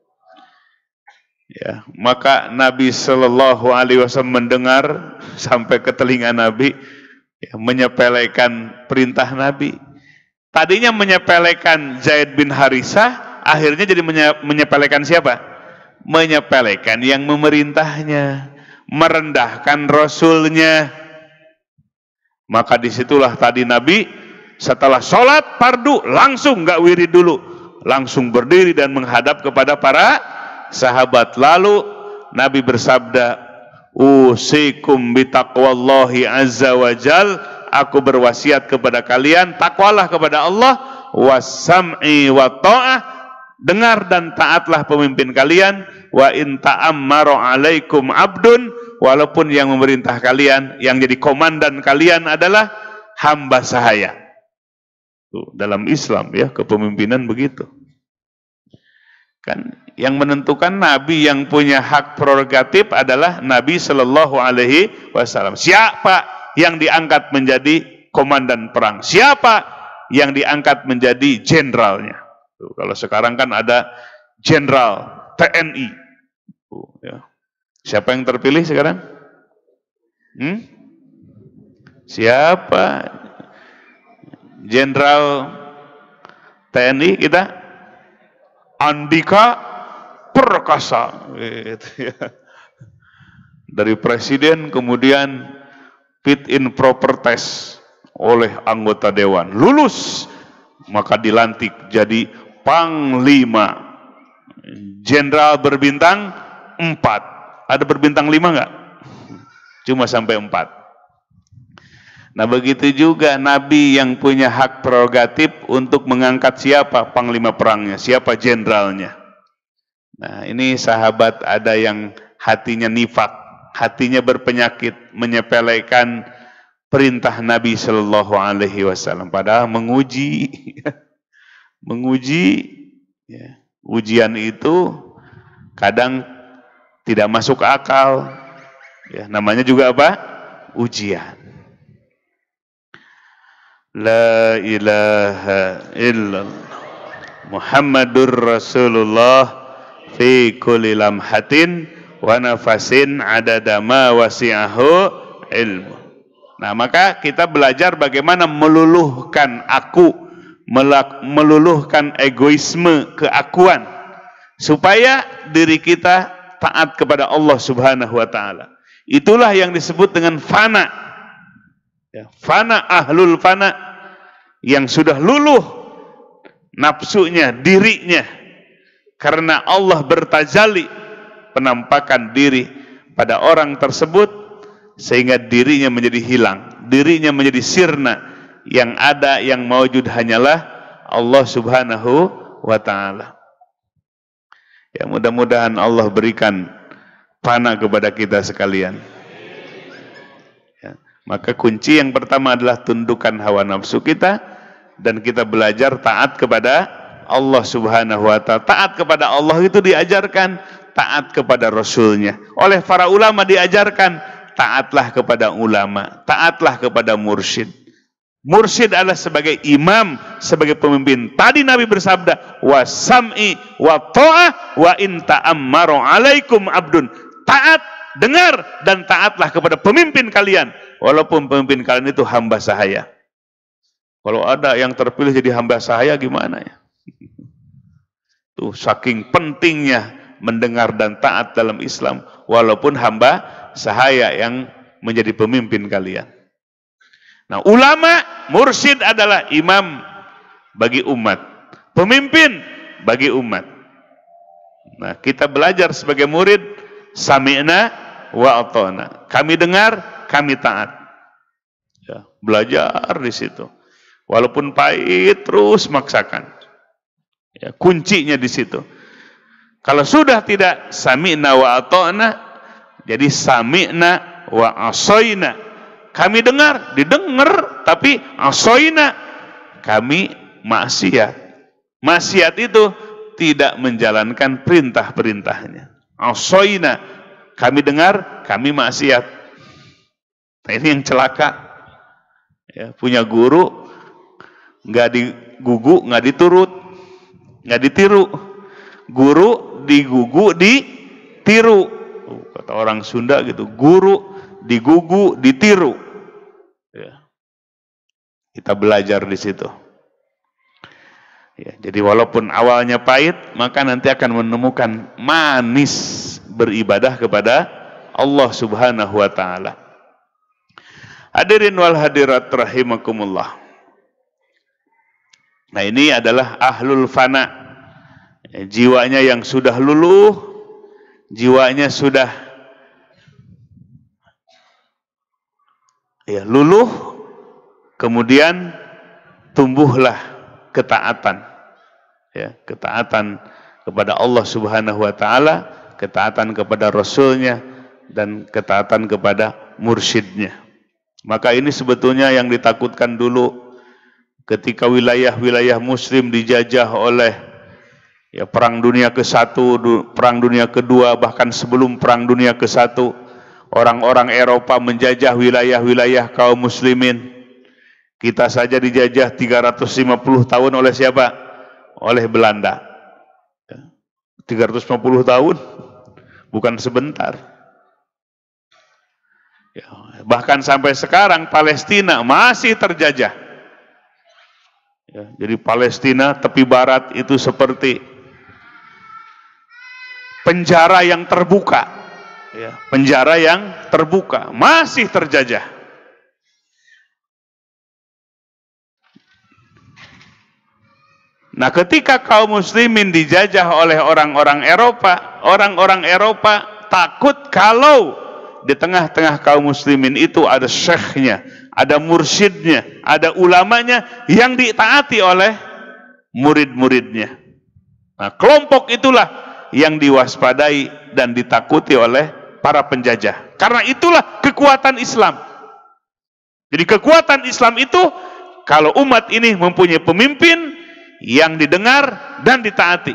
Ya, maka Nabi Shallallahu Alaihi Wasallam mendengar sampai ke telinga Nabi, ya, menyepelekan perintah Nabi. Tadinya menyepelekan Zaid bin Harisah, akhirnya jadi menyepelekan siapa? Menyepelekan yang memerintahnya, merendahkan Rasulnya. Maka disitulah tadi Nabi setelah sholat fardu langsung nggak wirid dulu, langsung berdiri dan menghadap kepada para sahabat. Lalu Nabi bersabda, usikum bitaqwallahi azza wa jal, aku berwasiat kepada kalian, takwalah kepada Allah, wasam'i wa ta'ah, dengar dan taatlah pemimpin kalian, wa in ta'ammaru alaikum abdun, walaupun yang memerintah kalian, yang jadi komandan kalian adalah hamba sahaya. Dalam Islam ya, kepemimpinan begitu. Kan yang menentukan Nabi, yang punya hak prerogatif adalah Nabi Shallallahu Alaihi Wasallam. Siapa yang diangkat menjadi komandan perang? Siapa yang diangkat menjadi jenderalnya? Kalau sekarang kan ada jenderal TNI. Ya. Siapa yang terpilih sekarang? Siapa jenderal TNI kita? Andika Perkasa, gitu ya. Dari presiden kemudian fit in proper test oleh anggota dewan, lulus, maka dilantik jadi panglima, jenderal berbintang 4. Ada berbintang 5 nggak? Cuma sampai 4. Nah begitu juga Nabi yang punya hak prerogatif untuk mengangkat siapa panglima perangnya, siapa jenderalnya. Nah ini sahabat ada yang hatinya nifak, hatinya berpenyakit, menyepelekan perintah Nabi Shallallahu Alaihi Wasallam, padahal menguji, ya. Ujian itu kadang tidak masuk akal, ya, namanya juga apa? Ujian. La ilaha illallah Muhammadur Rasulullah fi kulli lamhatin wa nafasin adada ma wasi'ahu ilmu. Nah, maka kita belajar bagaimana meluluhkan aku, meluluhkan egoisme, keakuan, supaya diri kita taat kepada Allah Subhanahu wa taala. Itulah yang disebut dengan fana. Ya, fana, ahlul fana, yang sudah luluh nafsunya, dirinya, karena Allah bertajali penampakan diri pada orang tersebut, sehingga dirinya menjadi hilang, dirinya menjadi sirna. Yang ada, yang maujud hanyalah Allah Subhanahu wa ta'ala. Ya, mudah-mudahan Allah berikan fana kepada kita sekalian. Maka kunci yang pertama adalah tundukkan hawa nafsu kita, dan kita belajar taat kepada Allah Subhanahu wa ta'ala. Taat kepada Allah itu diajarkan, taat kepada Rasulnya. Oleh para ulama diajarkan, taatlah kepada ulama, taatlah kepada mursyid. Mursyid adalah sebagai imam, sebagai pemimpin. Tadi Nabi bersabda, wa sam'i wa ta'ah wa in ta'ammaru alaikum abdun. Taat, dengar, dan taatlah kepada pemimpin kalian, walaupun pemimpin kalian itu hamba sahaya. Kalau ada yang terpilih jadi hamba sahaya gimana ya? Tuh, saking pentingnya mendengar dan taat dalam Islam, walaupun hamba sahaya yang menjadi pemimpin kalian. Nah, ulama, mursyid adalah imam bagi umat, pemimpin bagi umat. Nah, kita belajar sebagai murid, sami'na wa ata'na. Kami dengar, kami taat. Ya, belajar di situ. Walaupun pahit, terus maksakan. Ya, kuncinya di situ. Kalau sudah tidak sami'na wa ata'na, jadi sami'na wa asoyna. Kami dengar, didengar, tapi asoyna, kami maksiat. Maksiat itu tidak menjalankan perintah-perintahnya. Asoyna, kami dengar, kami maksiat. Nah, ini yang celaka. Ya, punya guru, nggak digugu, nggak diturut, nggak ditiru. Guru digugu, ditiru. Kata orang Sunda gitu, guru digugu, ditiru. Ya. Kita belajar di situ. Ya, jadi walaupun awalnya pahit, maka nanti akan menemukan manis beribadah kepada Allah Subhanahu wa ta'ala. Hadirin wal hadirat rahimakumullah. Nah, ini adalah ahlul fana. Ya, jiwanya yang sudah luluh, jiwanya sudah ya luluh, kemudian tumbuhlah ketaatan. Ya, ketaatan kepada Allah Subhanahu wa ta'ala, ketaatan kepada Rasulnya, dan ketaatan kepada mursyidnya. Maka ini sebetulnya yang ditakutkan dulu ketika wilayah-wilayah muslim dijajah oleh ya Perang Dunia ke-1, Perang Dunia ke-2, bahkan sebelum Perang Dunia ke-1, orang-orang Eropa menjajah wilayah-wilayah kaum muslimin. Kita saja dijajah 350 tahun oleh siapa? Oleh Belanda. 350 tahun, bukan sebentar. Ya, bahkan sampai sekarang Palestina masih terjajah. Ya, jadi Palestina tepi barat itu seperti penjara yang terbuka. Ya, penjara yang terbuka, masih terjajah. Nah, ketika kaum muslimin dijajah oleh orang-orang Eropa takut kalau di tengah-tengah kaum muslimin itu ada syekhnya, ada mursyidnya, ada ulamanya yang ditaati oleh murid-muridnya. Nah, kelompok itulah yang diwaspadai dan ditakuti oleh para penjajah. Karena itulah kekuatan Islam. Jadi kekuatan Islam itu kalau umat ini mempunyai pemimpin yang didengar dan ditaati.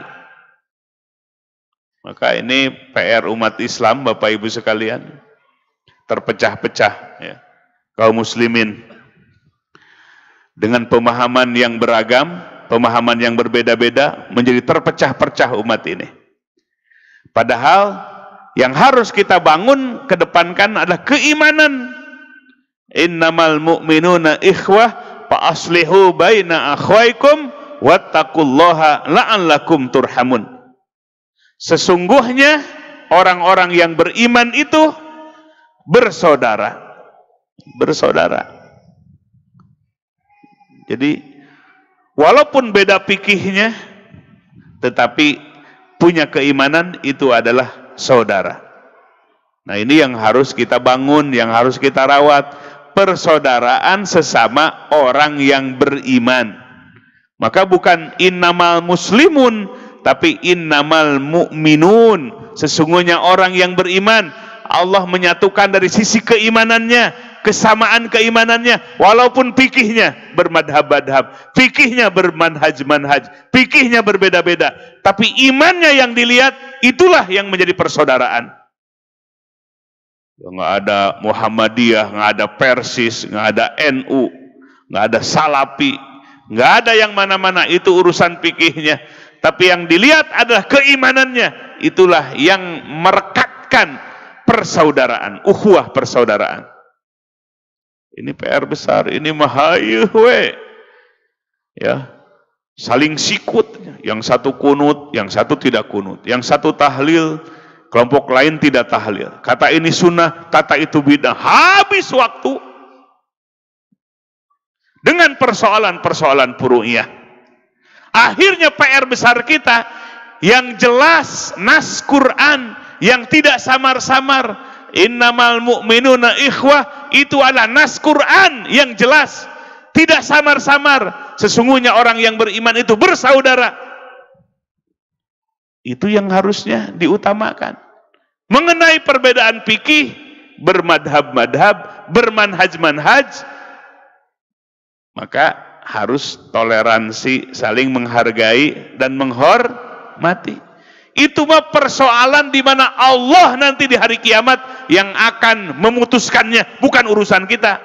Maka ini PR umat Islam, Bapak Ibu sekalian. Terpecah-pecah ya, kaum muslimin dengan pemahaman yang beragam, pemahaman yang berbeda-beda, menjadi terpecah-pecah umat ini. Padahal yang harus kita bangun, kedepankan adalah keimanan. Innamal mu'minuna ikhwah fa aslihu baina akhwaikum wattaqullaha la'allakum turhamun. Sesungguhnya orang-orang yang beriman itu bersaudara. Bersaudara. Jadi walaupun beda fikihnya, tetapi punya keimanan, itu adalah saudara. Nah, ini yang harus kita bangun, yang harus kita rawat, persaudaraan sesama orang yang beriman. Maka bukan innamal muslimun, tapi innamal mu'minun. Sesungguhnya orang yang beriman, Allah menyatukan dari sisi keimanannya, kesamaan keimanannya, walaupun fikihnya bermadhab-madhab, fikihnya bermanhaj-manhaj, fikihnya berbeda-beda, tapi imannya yang dilihat, itulah yang menjadi persaudaraan. Nggak ada Muhammadiyah, nggak ada Persis, nggak ada NU, nggak ada Salafi, nggak ada yang mana-mana, itu urusan fikihnya. Tapi yang dilihat adalah keimanannya, itulah yang merekatkan persaudaraan, ukhuwah persaudaraan. Ini PR besar, ini mahayuh ya. Saling sikut, yang satu kunut, yang satu tidak kunut, yang satu tahlil, kelompok lain tidak tahlil. Kata ini sunnah, kata itu bidah. Habis waktu dengan persoalan-persoalan furu'iyah. Akhirnya PR besar kita yang jelas nas Quran, yang tidak samar-samar. Innamal mu'minuna ikhwah, itu adalah nas Quran yang jelas, tidak samar-samar. Sesungguhnya orang yang beriman itu bersaudara. Itu yang harusnya diutamakan. Mengenai perbedaan fikih, bermadhab-madhab, bermanhaj-manhaj, maka harus toleransi, saling menghargai dan menghormati. Itu mah persoalan di mana Allah nanti di hari kiamat yang akan memutuskannya, bukan urusan kita.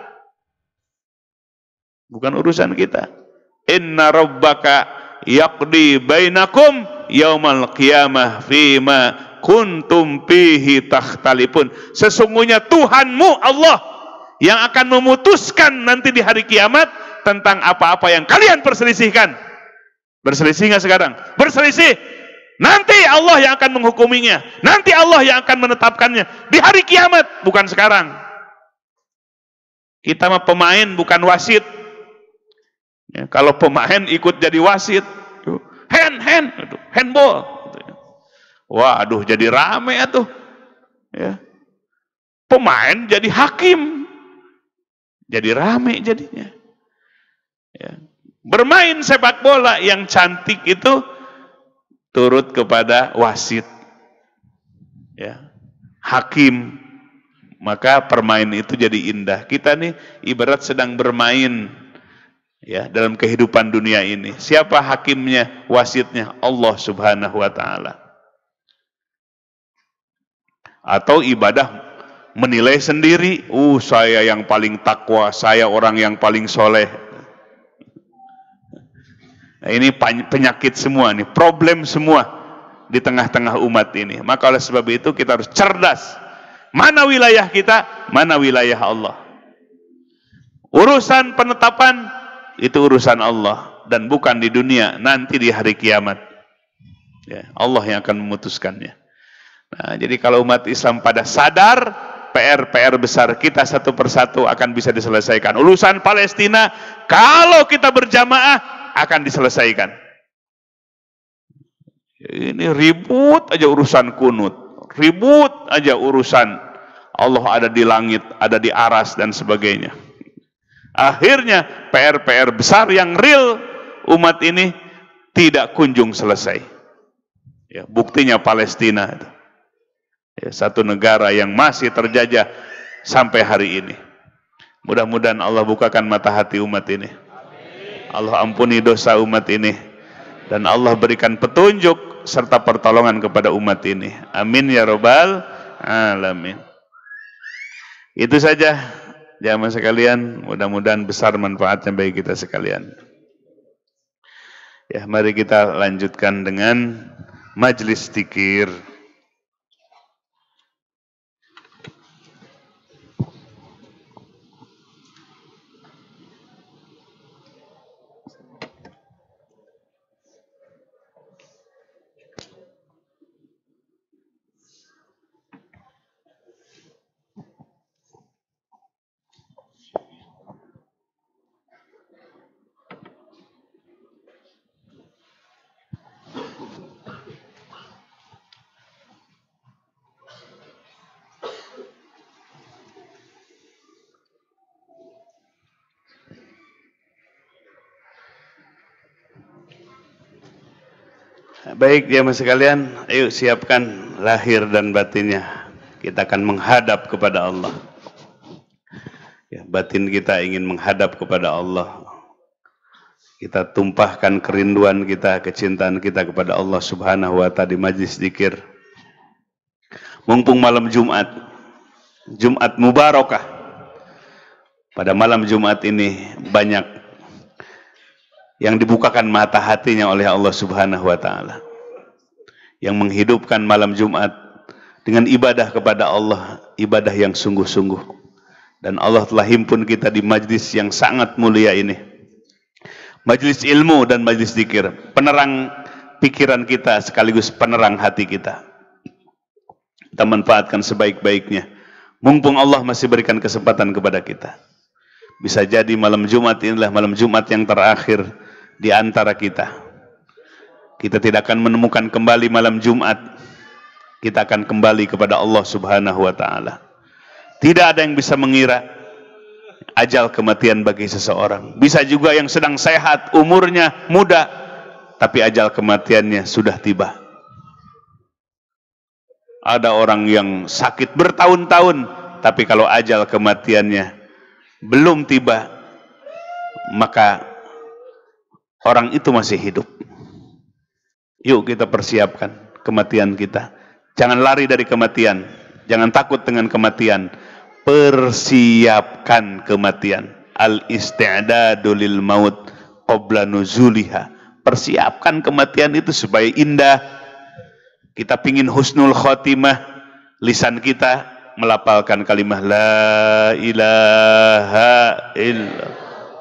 Bukan urusan kita. Inna rabbaka yaqdi bainakum yaumal qiyamah fima kuntum fihi takhtalifun. Sesungguhnya Tuhanmu Allah yang akan memutuskan nanti di hari kiamat tentang apa-apa yang kalian perselisihkan. Berselisih nggak sekarang? Berselisih. Nanti Allah yang akan menghukuminya. Nanti Allah yang akan menetapkannya di hari kiamat, bukan sekarang. Kita mah pemain, bukan wasit. Ya, kalau pemain ikut jadi wasit, handball. Wah, aduh, jadi rame atuh. Ya. Pemain jadi hakim, jadi rame jadinya. Ya. Bermain sepak bola yang cantik itu turut kepada wasit, ya, hakim, maka permain itu jadi indah. Kita nih ibarat sedang bermain, ya, dalam kehidupan dunia ini. Siapa hakimnya, wasitnya? Allah Subhanahu wa Ta'ala. Atau ibadah menilai sendiri, saya yang paling takwa, saya orang yang paling soleh. Nah, ini penyakit semua nih, problem semua di tengah-tengah umat ini. Maka oleh sebab itu kita harus cerdas. Mana wilayah kita, mana wilayah Allah. Urusan penetapan itu urusan Allah dan bukan di dunia, nanti di hari kiamat. Ya, Allah yang akan memutuskannya. Nah, jadi kalau umat Islam pada sadar, PR besar kita satu persatu akan bisa diselesaikan. Urusan Palestina, kalau kita berjamaah, akan diselesaikan. Ini ribut aja urusan kunut, ribut aja urusan Allah ada di langit, ada di aras dan sebagainya. Akhirnya PR besar yang real umat ini tidak kunjung selesai. Ya, buktinya Palestina, ya, satu negara yang masih terjajah sampai hari ini. Mudah-mudahan Allah bukakan mata hati umat ini. Allah ampuni dosa umat ini dan Allah berikan petunjuk serta pertolongan kepada umat ini. Amin ya rabbal alamin. Itu saja jamaah sekalian, mudah-mudahan besar manfaatnya bagi kita sekalian. Ya, mari kita lanjutkan dengan majlis dzikir. Baik jamaah sekalian, ayo siapkan lahir dan batinnya. Kita akan menghadap kepada Allah. batin kita ingin menghadap kepada Allah. Kita tumpahkan kerinduan kita, kecintaan kita kepada Allah Subhanahu wa Ta'ala di majlis zikir. Mumpung malam Jumat, Jumat Mubarakah. Pada malam Jumat ini banyak yang dibukakan mata hatinya oleh Allah Subhanahu wa Ta'ala, yang menghidupkan malam Jumat dengan ibadah kepada Allah, ibadah yang sungguh-sungguh. Dan Allah telah himpun kita di majlis yang sangat mulia ini, majlis ilmu dan majlis zikir, penerang pikiran kita sekaligus penerang hati kita. Kita manfaatkan sebaik-baiknya. Mumpung Allah masih berikan kesempatan kepada kita. Bisa jadi malam Jumat inilah malam Jumat yang terakhir di antara kita. Kita tidak akan menemukan kembali malam Jumat. Kita akan kembali kepada Allah Subhanahu wa Ta'ala. Tidak ada yang bisa mengira ajal kematian bagi seseorang. Bisa juga yang sedang sehat, umurnya muda, tapi ajal kematiannya sudah tiba. Ada orang yang sakit bertahun-tahun, tapi kalau ajal kematiannya belum tiba, maka orang itu masih hidup. Yuk kita persiapkan kematian kita. Jangan lari dari kematian, jangan takut dengan kematian. Persiapkan kematian. Al-isti'dadu lil maut qabla nuzuliha. Persiapkan kematian itu supaya indah. Kita pingin husnul khotimah, lisan kita melafalkan kalimah la ilaha illallah.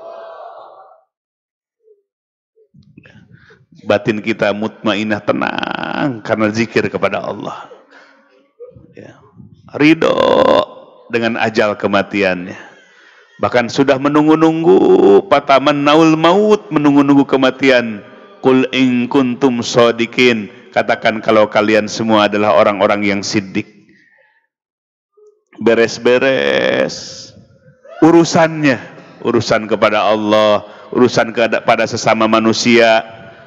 Batin kita mutmainah, tenang karena zikir kepada Allah. Ya. Ridho dengan ajal kematiannya. Bahkan sudah menunggu-nunggu, patamannaul maut, menunggu-nunggu kematian. Qul in kuntum shadiqin. Katakan kalau kalian semua adalah orang-orang yang siddiq. Beres-beres urusannya, urusan kepada Allah, urusan kepada sesama manusia.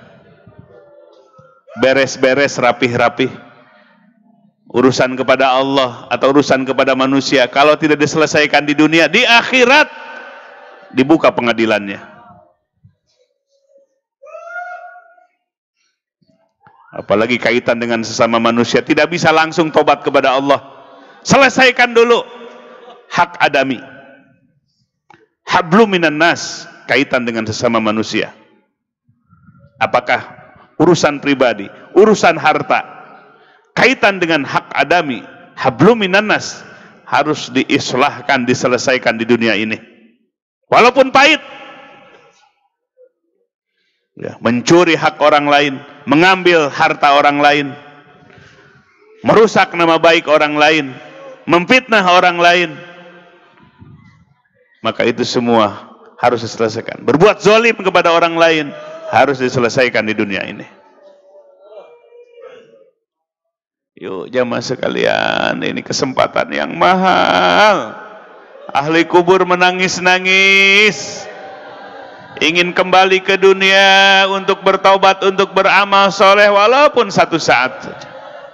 Beres-beres rapih-rapih. Urusan kepada Allah atau urusan kepada manusia, kalau tidak diselesaikan di dunia, di akhirat dibuka pengadilannya. Apalagi kaitan dengan sesama manusia, tidak bisa langsung tobat kepada Allah. Selesaikan dulu hak adami. Hablum minan nas, kaitan dengan sesama manusia. Apakah urusan pribadi, urusan harta, kaitan dengan hak adami, hablum minan nas, harus diislahkan, diselesaikan di dunia ini. Walaupun pahit. Ya, mencuri hak orang lain, mengambil harta orang lain, merusak nama baik orang lain, memfitnah orang lain, maka itu semua harus diselesaikan. Berbuat zalim kepada orang lain harus diselesaikan di dunia ini. Yuk jamaah sekalian, ini kesempatan yang mahal. Ahli kubur menangis-nangis, ingin kembali ke dunia untuk bertaubat, untuk beramal soleh walaupun satu saat saja.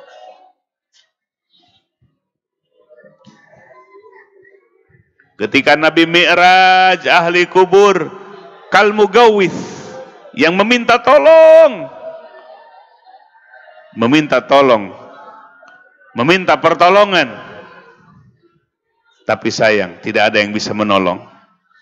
Ketika Nabi Mi'raj, ahli kubur kal mugawwith, yang meminta tolong, meminta pertolongan, tapi sayang tidak ada yang bisa menolong.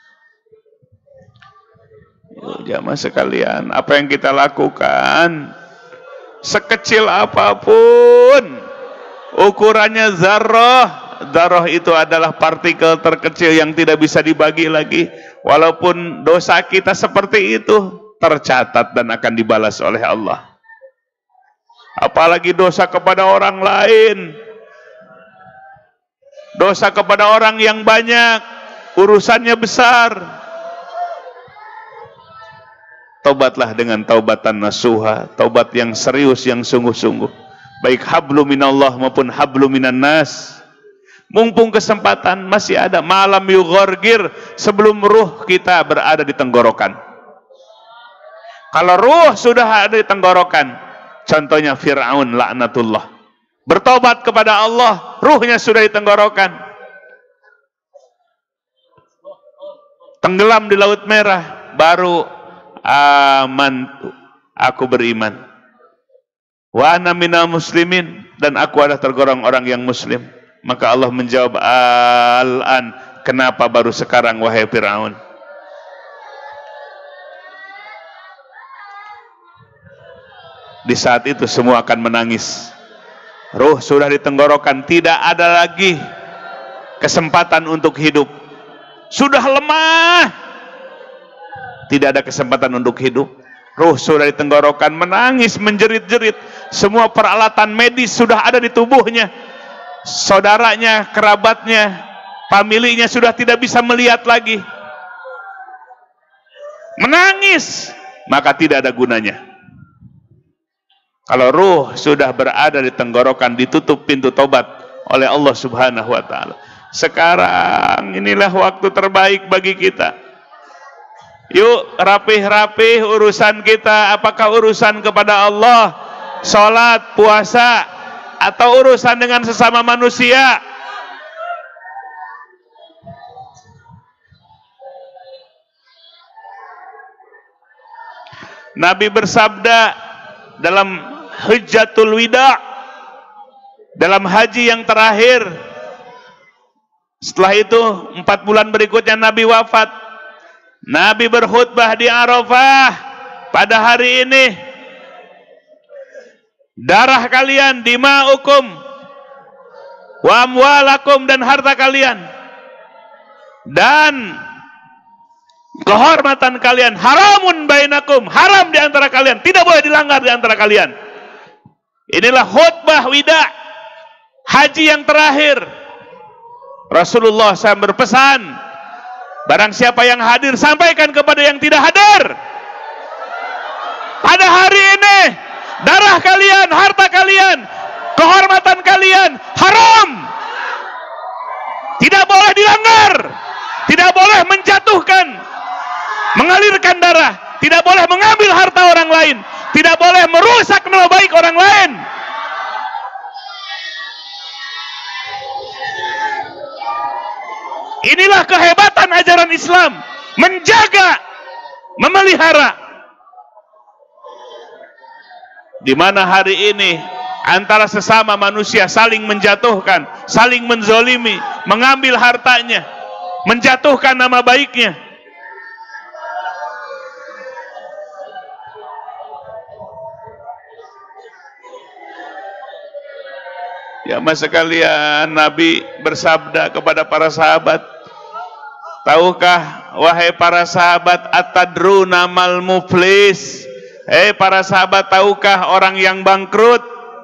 Jamaah sekalian, apa yang kita lakukan sekecil apapun, ukurannya zarrah. Zarrah itu adalah partikel terkecil yang tidak bisa dibagi lagi. Walaupun dosa kita seperti itu, tercatat dan akan dibalas oleh Allah. Apalagi dosa kepada orang lain, dosa kepada orang yang banyak, urusannya besar. Taubatlah dengan taubatan nasuha, taubat yang serius, yang sungguh-sungguh. Baik hablu minallah maupun hablu minan nas. Mumpung kesempatan masih ada, malam yughorgir, sebelum ruh kita berada di tenggorokan. Kalau ruh sudah ada di tenggorokan, contohnya Fir'aun laknatullah, bertobat kepada Allah, ruhnya sudah di tenggorokan. tenggelam di Laut Merah, baru amantu, aku beriman. Wa ana minal muslimin, dan aku adalah tergolong orang yang muslim. Maka Allah menjawab, al-an, kenapa baru sekarang wahai Fir'aun? Di saat itu semua akan menangis. Ruh sudah di tenggorokan, tidak ada lagi kesempatan untuk hidup. Sudah lemah, tidak ada kesempatan untuk hidup. Ruh sudah di tenggorokan, menangis, menjerit-jerit. Semua peralatan medis sudah ada di tubuhnya. Saudaranya, kerabatnya, familinya sudah tidak bisa melihat lagi. Menangis, maka tidak ada gunanya. Kalau ruh sudah berada di tenggorokan, ditutup pintu tobat oleh Allah Subhanahu wa ta'ala. Sekarang inilah waktu terbaik bagi kita. Yuk rapih-rapih urusan kita. Apakah urusan kepada Allah, sholat, puasa, atau urusan dengan sesama manusia? Nabi bersabda dalam Hajjatul Wida, dalam haji yang terakhir. Setelah itu 4 bulan berikutnya Nabi wafat. Nabi berkhutbah di Arafah, pada hari ini darah kalian, dima'ukum wa amwalakum, dan harta kalian dan kehormatan kalian, haramun bainakum, haram di antara kalian, tidak boleh dilanggar di antara kalian. Inilah khutbah wida, haji yang terakhir. Rasulullah SAW berpesan, barang siapa yang hadir, sampaikan kepada yang tidak hadir. Pada hari ini, darah kalian, harta kalian, kehormatan kalian haram, tidak boleh dilanggar, tidak boleh menjatuhkan, mengalirkan darah, tidak boleh mengambil harta orang lain, tidak boleh merusak nama baik orang lain. Inilah kehebatan ajaran Islam, menjaga, memelihara. Di mana hari ini antara sesama manusia saling menjatuhkan, saling menzolimi, mengambil hartanya, menjatuhkan nama baiknya. Ya mas sekalian, Nabi bersabda kepada para sahabat, tahukah wahai para sahabat, atadruna mal muflis? Hei para sahabat, tahukah orang yang bangkrut?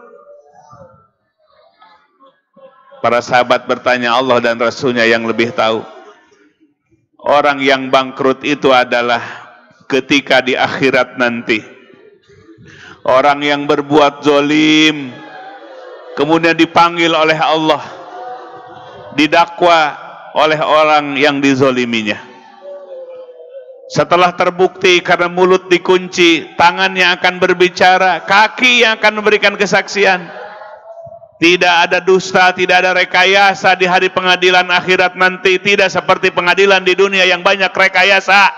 Para sahabat bertanya, Allah dan Rasulnya yang lebih tahu. Orang yang bangkrut itu adalah ketika di akhirat nanti, orang yang berbuat zalim, kemudian dipanggil oleh Allah, didakwa oleh orang yang dizoliminya. Setelah terbukti karena mulut dikunci, tangannya akan berbicara, kaki yang akan memberikan kesaksian. Tidak ada dusta, tidak ada rekayasa di hari pengadilan akhirat nanti. Tidak seperti pengadilan di dunia yang banyak rekayasa.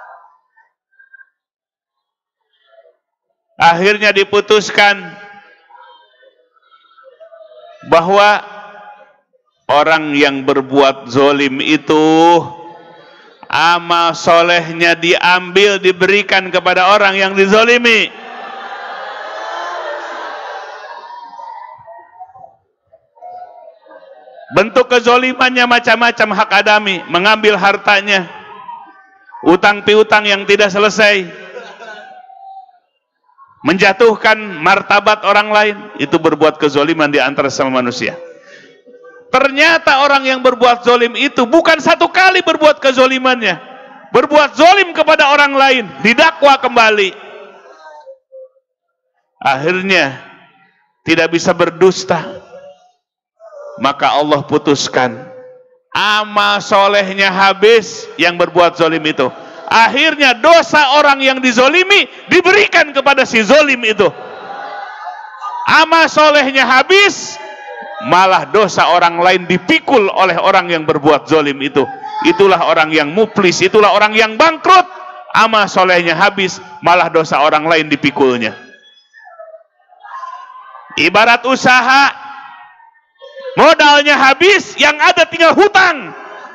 Akhirnya diputuskan bahwa orang yang berbuat zolim itu, amal solehnya diambil, diberikan kepada orang yang dizolimi. Bentuk kezolimannya macam-macam, hak adami, mengambil hartanya, utang piutang yang tidak selesai, menjatuhkan martabat orang lain, itu berbuat kezoliman di antara sesama manusia. Ternyata orang yang berbuat zolim itu bukan satu kali berbuat kezolimannya, berbuat zolim kepada orang lain, didakwa kembali. Akhirnya tidak bisa berdusta, maka Allah putuskan amal solehnya habis yang berbuat zolim itu. Akhirnya dosa orang yang dizolimi diberikan kepada si zolim itu. Amal solehnya habis, malah dosa orang lain dipikul oleh orang yang berbuat zolim itu. itulah orang yang muflis, itulah orang yang bangkrut. Amal solehnya habis, malah dosa orang lain dipikulnya. Ibarat usaha, modalnya habis, yang ada tinggal hutang.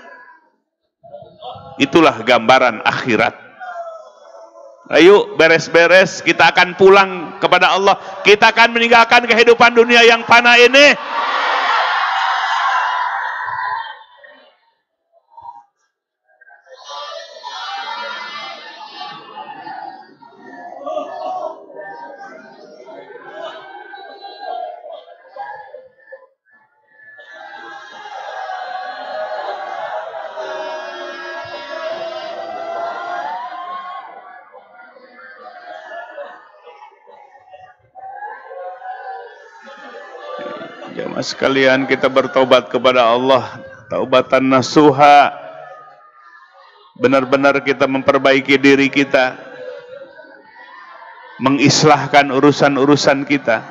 Itulah gambaran akhirat. Ayo beres-beres, kita akan pulang kepada Allah. Kita akan meninggalkan kehidupan dunia yang fana ini. Jamaah sekalian, kita bertobat kepada Allah, taubatan nasuha. Benar-benar kita memperbaiki diri kita, mengislahkan urusan-urusan kita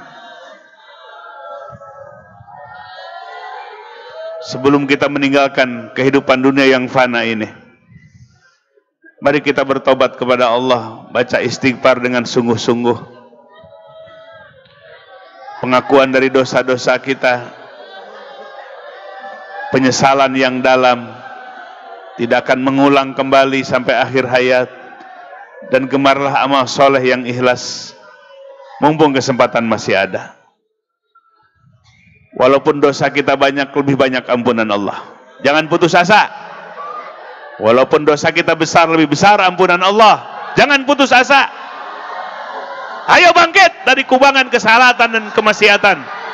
sebelum kita meninggalkan kehidupan dunia yang fana ini. Mari kita bertobat kepada Allah, baca istighfar dengan sungguh-sungguh. Pengakuan dari dosa-dosa kita, penyesalan yang dalam, tidak akan mengulang kembali sampai akhir hayat. Dan gemarlah amal soleh yang ikhlas, mumpung kesempatan masih ada. Walaupun dosa kita banyak, lebih banyak ampunan Allah. Jangan putus asa. Walaupun dosa kita besar, lebih besar ampunan Allah. Jangan putus asa. Ayo bangkit dari kubangan kesalahan dan kemaksiatan.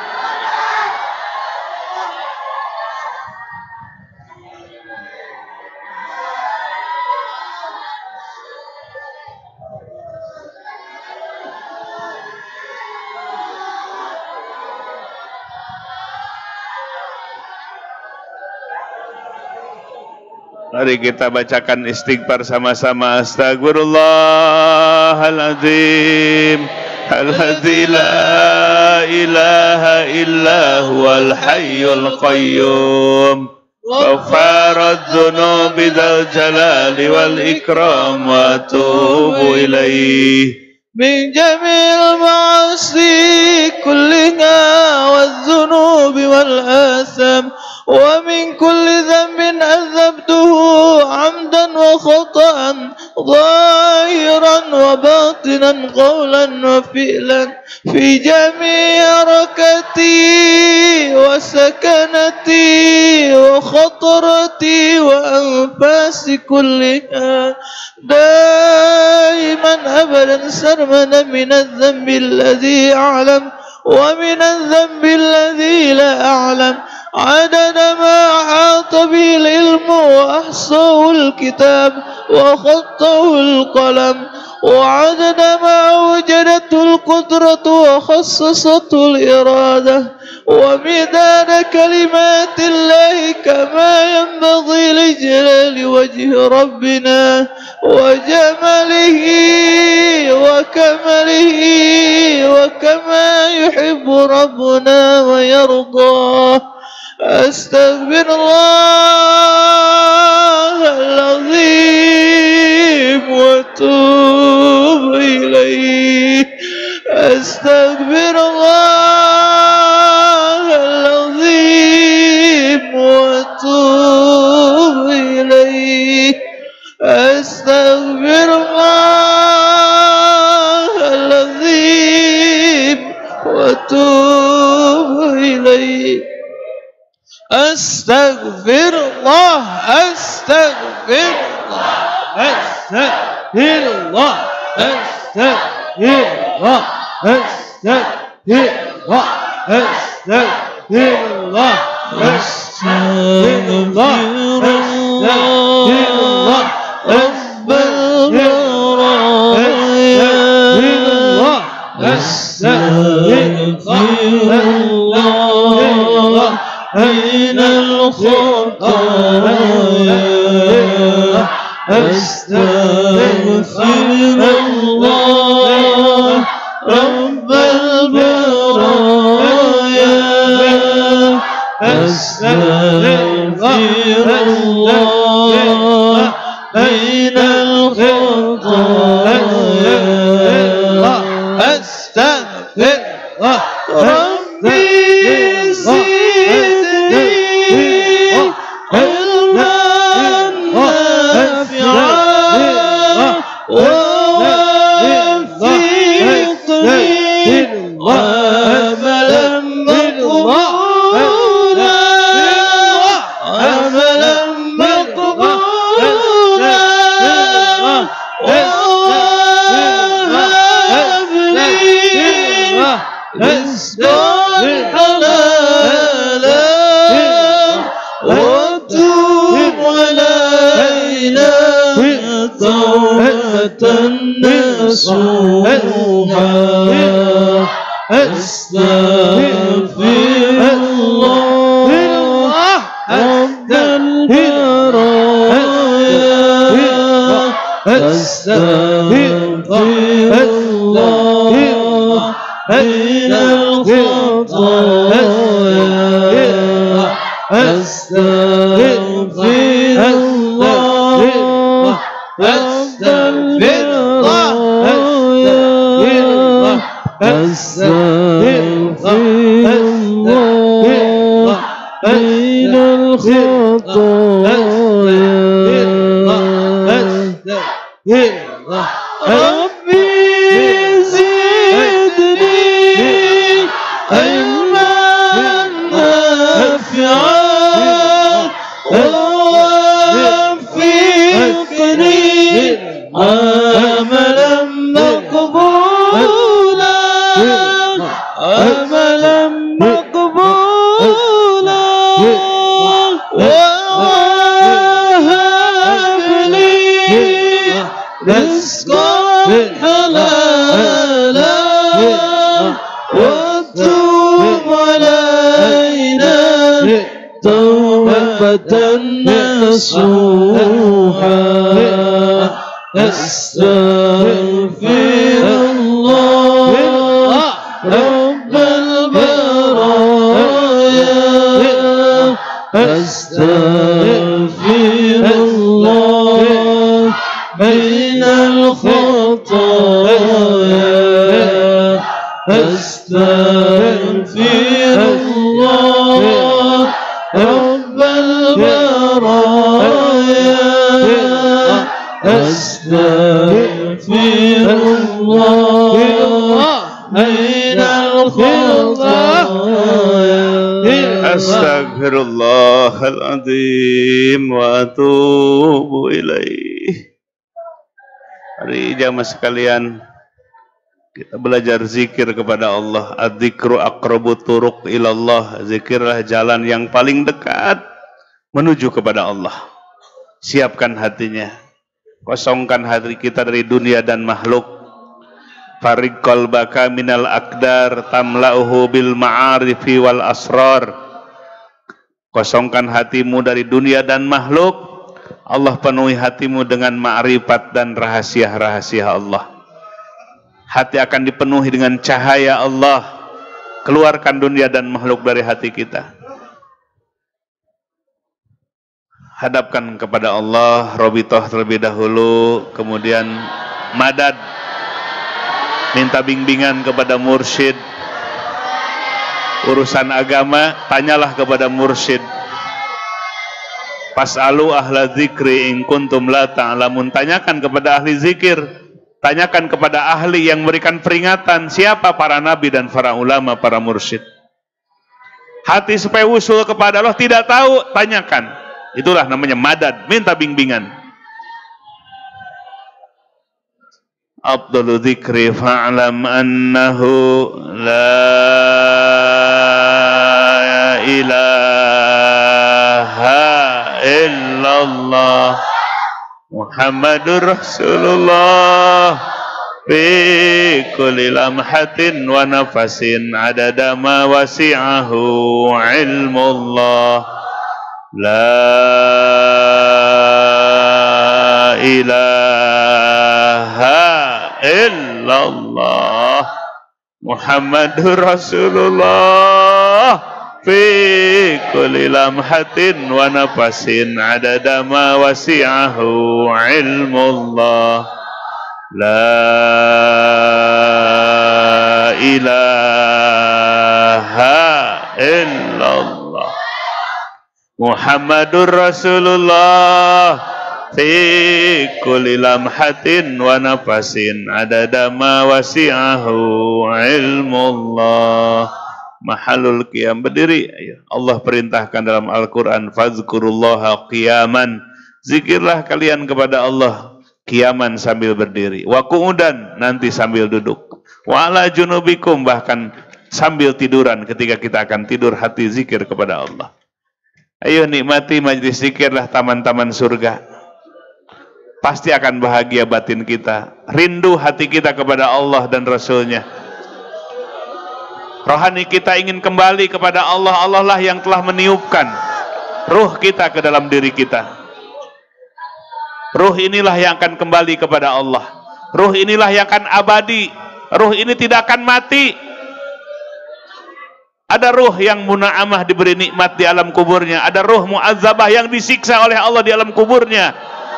Mari kita bacakan istighfar sama-sama. Astagfirullahaladzim, alladzi la ilaha illa huwal hayyul qayyum, ghafaradz dzunubi dzal jalali wal ikram, wa atubu ilaih min jamil ma'asi kulliha wadz dzunubi wal asam, wa min kulli dhanbin azabtuhu amdan wa khata'an, zahiran wa batinan, qawlan wa fi'lan, fi jami' harakati wa sakanati wa khatarati wa anfasi kulliha, daiman abadan sarmana min adh-dhanbi alladhi a'lam wa min adh-dhanbi alladhi la a'lam, عدد ما أحاط به العلم وأحصاه الكتاب وخطه القلم، وعدد ما وجدته القدرة وخصصته الإرادة، ومداد كلمات الله كما ينبغي لجلال وجه ربنا وجماله وكماله وكما يحب ربنا ويرضاه. أستغفر الله العظيم وأتوب إليه. أستغفر الله العظيم وأتوب إليه. أستغفر الله العظيم وأتوب إليه. أستغفر الله، أستغفر الله، أستغفر الله، أستغفر الله، أستغفر الله، أستغفر الله، أستغفر الله، أستغفر الله، رب البرايا، أستغفر الله أين الخطايا، أستغفر الله رب البرايا، أستغفر الله astaghfirullah Rabbi zidni ilman nafi'an wa waffiqni amalan maqbulan amalan maqbulan رزقا حلالا وتوب علينا توبة نصوحا أستغفر الله رب البرايا أستغفر الله بين الخطايا أستغفر الله أستغفر الله أستغفر الله بين الخطايا ربي زدني علما نافعا ووفقني عملا مقبولا عملا مقبولا وهب لي رزقا حلالا وتوب علينا توبة نصوحا أستغفر الله رب البرايا أستغفر الله بين الخطايا أستغفر الله رب البرايا أستغفر الله بين الخطايا Astaghfirullahaladzim wa atubu ilaih. Hari jamaah sekalian, kita belajar zikir kepada Allah. Adzikru aqrabu turuq ilallah. Zikirlah jalan yang paling dekat menuju kepada Allah. Siapkan hatinya, kosongkan hati kita dari dunia dan makhluk. Farig qalbaka minal aqdar tamla'uhu bil ma'arifi wal asrar. Kosongkan hatimu dari dunia dan makhluk. Allah penuhi hatimu dengan ma'rifat dan rahasia-rahasia Allah. Hati akan dipenuhi dengan cahaya Allah. Keluarkan dunia dan makhluk dari hati kita. Hadapkan kepada Allah, robitoh terlebih dahulu, kemudian madad, minta bimbingan kepada mursyid. Urusan agama, tanyalah kepada mursyid. Pas'alu ahla dzikri in kuntum la ta'lamun. Tanyakan kepada ahli zikir. Tanyakan kepada ahli yang memberikan peringatan. Siapa para nabi dan para ulama, para mursyid. Hati supaya usul kepada Allah tidak tahu, tanyakan. Itulah namanya madad, minta bimbingan. Afdalu dzikri fa'lam annahu la ilaha illallah Muhammadur Rasulullah fi kulli lamhatin wa nafasin adada ma wasi'ahu ilmullah la ilaha illallah Muhammadur Rasulullah fi kulli lamhatin wa nafasin adada ma wasi'ahu ilmullah La ilaha illallah Muhammadur Rasulullah fi kulli lamhatin wa nafasin adada ma wasi'ahu ilmullah. Mahalul qiyam, berdiri. Allah perintahkan dalam Al-Quran, fazkurullaha qiyaman, zikirlah kalian kepada Allah qiyaman, sambil berdiri, wa qu'udan, nanti sambil duduk, wa ala junubikum, bahkan sambil tiduran, ketika kita akan tidur hati zikir kepada Allah. Ayo nikmati majlis zikirlah taman-taman surga. Pasti akan bahagia batin kita, rindu hati kita kepada Allah dan Rasulnya. Rohani kita ingin kembali kepada Allah. Allah lah yang telah meniupkan ruh kita ke dalam diri kita. Ruh inilah yang akan kembali kepada Allah. Ruh inilah yang akan abadi. Ruh ini tidak akan mati. Ada ruh yang muna'amah, diberi nikmat di alam kuburnya. Ada ruh mu'azzabah yang disiksa oleh Allah di alam kuburnya.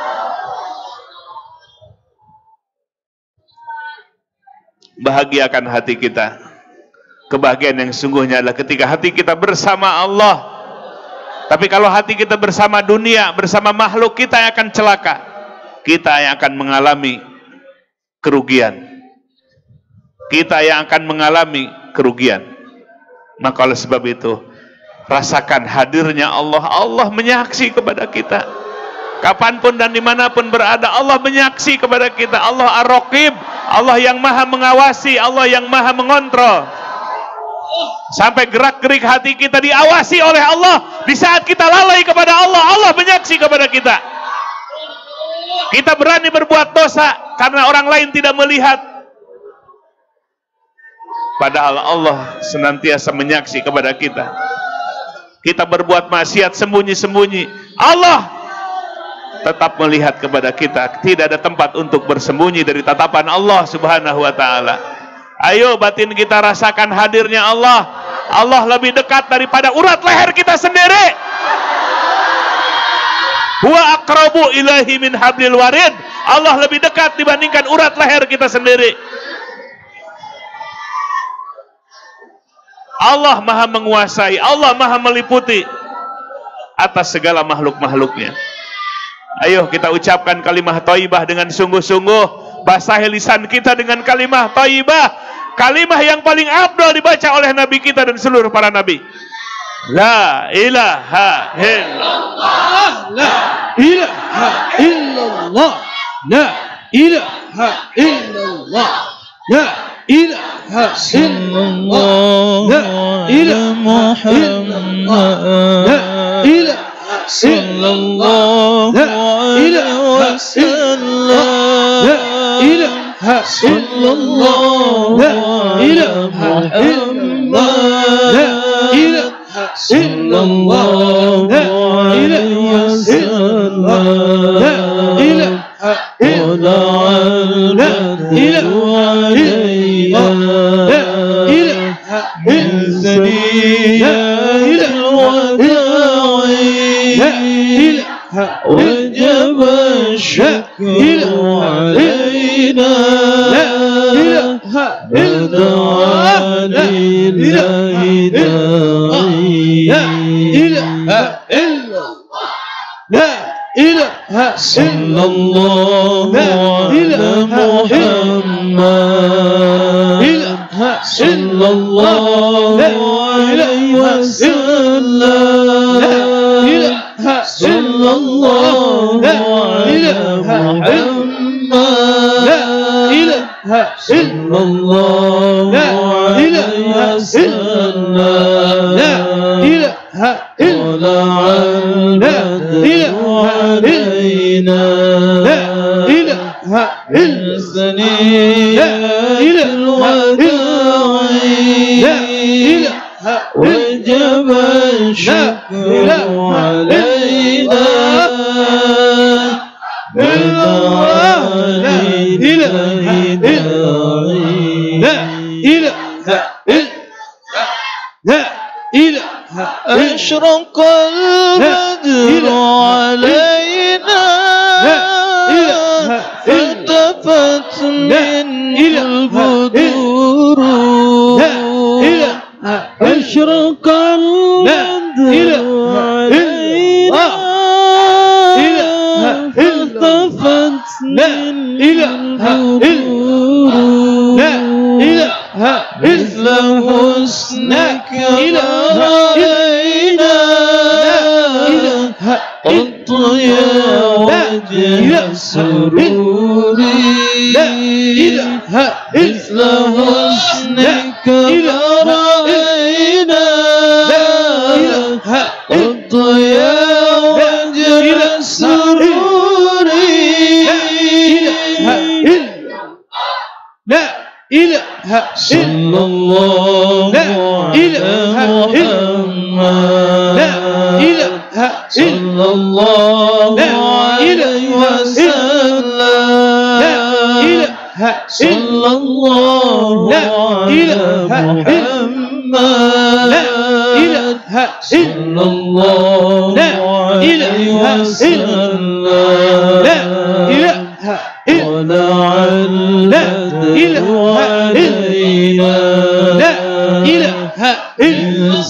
Bahagiakan hati kita. Kebahagiaan yang sungguhnya adalah ketika hati kita bersama Allah. Tapi kalau hati kita bersama dunia, bersama makhluk, kita yang akan celaka. Kita yang akan mengalami kerugian. Kita yang akan mengalami kerugian. Maka oleh sebab itu, rasakan hadirnya Allah. Allah menyaksi kepada kita. Kapanpun dan dimanapun berada, Allah menyaksi kepada kita. Allah Ar-Raqib, Allah yang maha mengawasi, Allah yang maha mengontrol. Sampai gerak-gerik hati kita diawasi oleh Allah. Di saat kita lalai kepada Allah, Allah menyaksi kepada kita. Kita berani berbuat dosa karena orang lain tidak melihat. Padahal Allah senantiasa menyaksi kepada kita. Kita berbuat maksiat sembunyi-sembunyi, Allah tetap melihat kepada kita. Tidak ada tempat untuk bersembunyi dari tatapan Allah Subhanahu wa ta'ala. Ayo batin kita rasakan hadirnya Allah. Allah lebih dekat daripada urat leher kita sendiri. Huwa aqrabu ilaihi min hablil warid. Allah lebih dekat dibandingkan urat leher kita sendiri. Allah maha menguasai, Allah maha meliputi atas segala makhluk-makhluknya. Ayo kita ucapkan kalimah thayyibah dengan sungguh-sungguh. Basahi lisan kita dengan kalimah thayyibah. Kalimah yang paling afdal dibaca oleh Nabi kita dan seluruh para Nabi. La ilaha illallah. La ilaha illallah. La ilaha illallah. La ilaha illallah. La ilaha illallah. La ilaha sallallahu alaihi wasallam. La ilaha sallallahu alaihi wasallam. La ilaha sallallahu alaihi wasallam. La ilaha وجب الشكر علينا بدعاء لله داعي لا إله إلا الله لا إله صلى الله على محمد صلى الله عليه وسلم صلى الله على محمد صلى الله عليه وسلم علينا الثنية الوداعي وجب الشكر علينا بدعاء لله داعي لا إله لا إله أشرق البدر علينا فالتفت حسنك رأينا قط يا وجه السرور مثل حسنك رأينا قط يا وجه السرور لا إله صلى الله على محمد لا إله صلى الله عليه وسلم لا إله صلى الله على محمد لا إله صلى الله عليه وسلم لا إله ولعل علينا لا إله إلا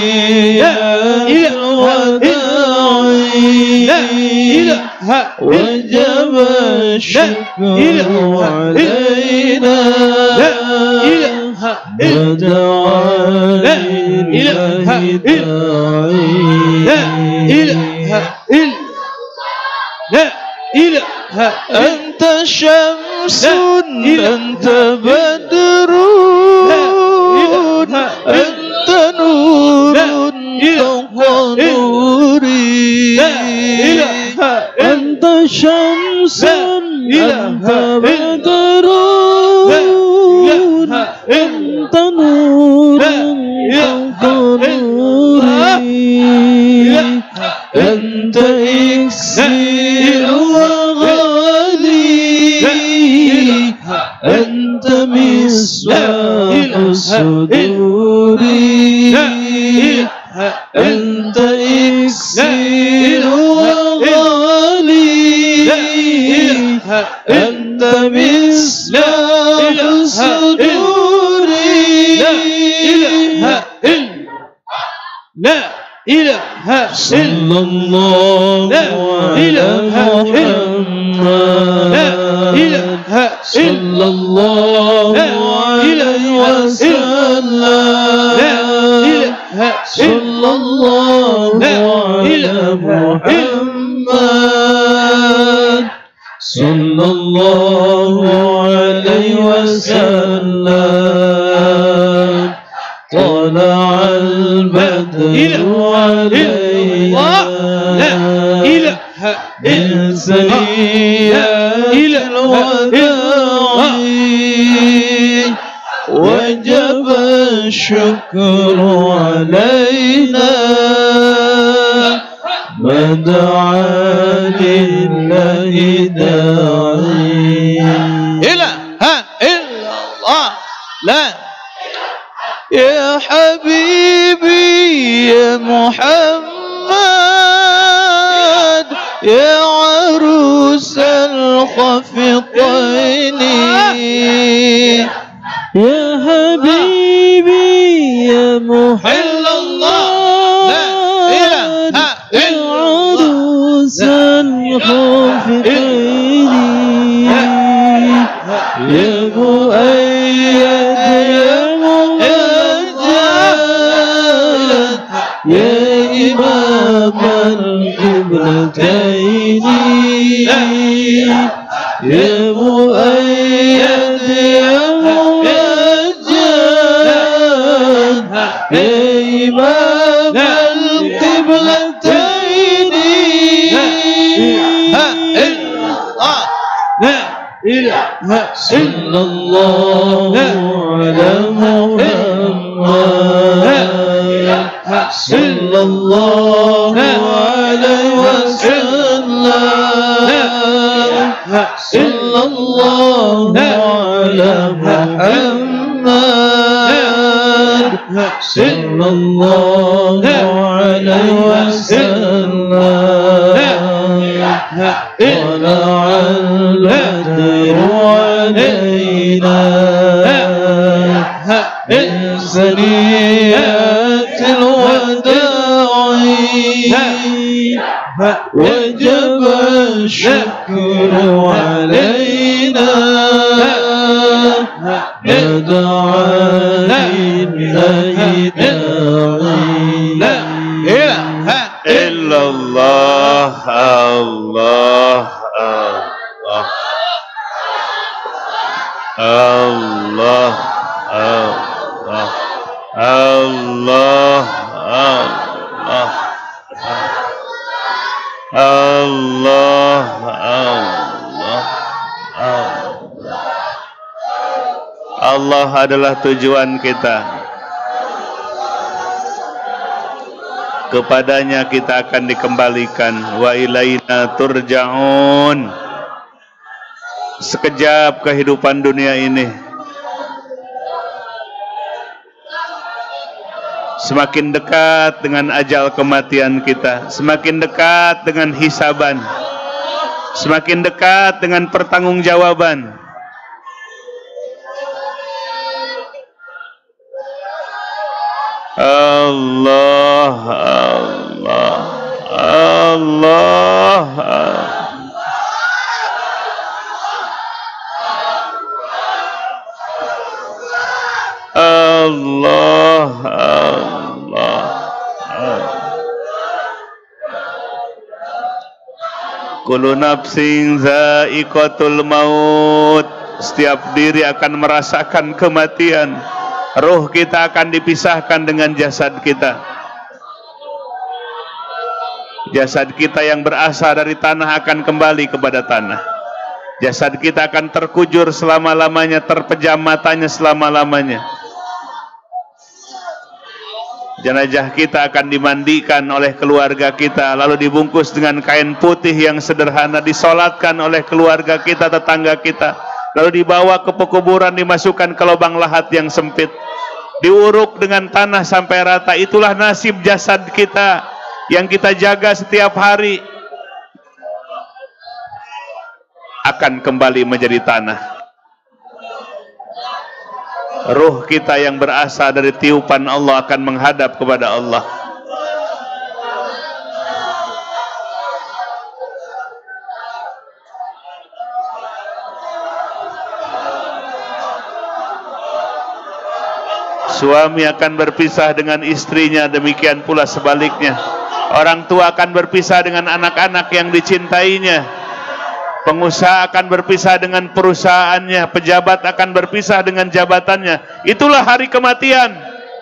وجب الشكر علينا لا إله ودعا لله لا إله لا إله أنت شمس أنت بدر أنت نور فوق نوري أنت شمس أنت بدر أنت نور فوق نوري أنت إكسير وغالي أنت مصباح الصدور أنت إكسير وغالي أنت مصباح الصدور لا إله صلى الله على محمد لا إله صلى الله عليه وسلم لا إله صلى الله على محمد صلى الله عليه وسلم طلع البدر علينا لا إله إلا سنيات الوداع وجب الشكر علينا ما دعا لله داعي إله إلا الله لا يا حبيبي يا محمد يا عروس الخفقين يا حبيبي يا محمد لا إله إلا عروس الخفقين يا مؤيد يا إمام القبلتين يا مؤيد يا ممجد يا إمام القبلتين لا إله صلى الله على محمد صلى الله عليه وسلم صلى الله على محمد صلى الله عليه وسلم ولعل البدر علينا من سنيات الوداع وجب الشكر علينا ما دعا لله داعي لا إله إلا الله الله الله الله الله الله Allah Allah Allah Allah adalah tujuan kita. Kepadanya kita akan dikembalikan. Wa ilaina turja'un. Sekejap kehidupan dunia ini. Semakin dekat dengan ajal kematian kita, semakin dekat dengan hisaban, semakin dekat dengan pertanggungjawaban. Allah Allah Allah Allah Allah Kullu nafsin za'iqatul maut. Setiap diri akan merasakan kematian. Ruh kita akan dipisahkan dengan jasad kita. Jasad kita yang berasal dari tanah akan kembali kepada tanah. Jasad kita akan terkujur selama-lamanya, terpejam matanya selama-lamanya. Jenazah kita akan dimandikan oleh keluarga kita, lalu dibungkus dengan kain putih yang sederhana, disolatkan oleh keluarga kita, tetangga kita, lalu dibawa ke pekuburan, dimasukkan ke lubang lahat yang sempit, diuruk dengan tanah sampai rata. Itulah nasib jasad kita yang kita jaga setiap hari, akan kembali menjadi tanah. Ruh kita yang berasal dari tiupan Allah akan menghadap kepada Allah. Suami akan berpisah dengan istrinya, demikian pula sebaliknya. Orang tua akan berpisah dengan anak-anak yang dicintainya. Pengusaha akan berpisah dengan perusahaannya, pejabat akan berpisah dengan jabatannya. Itulah hari kematian.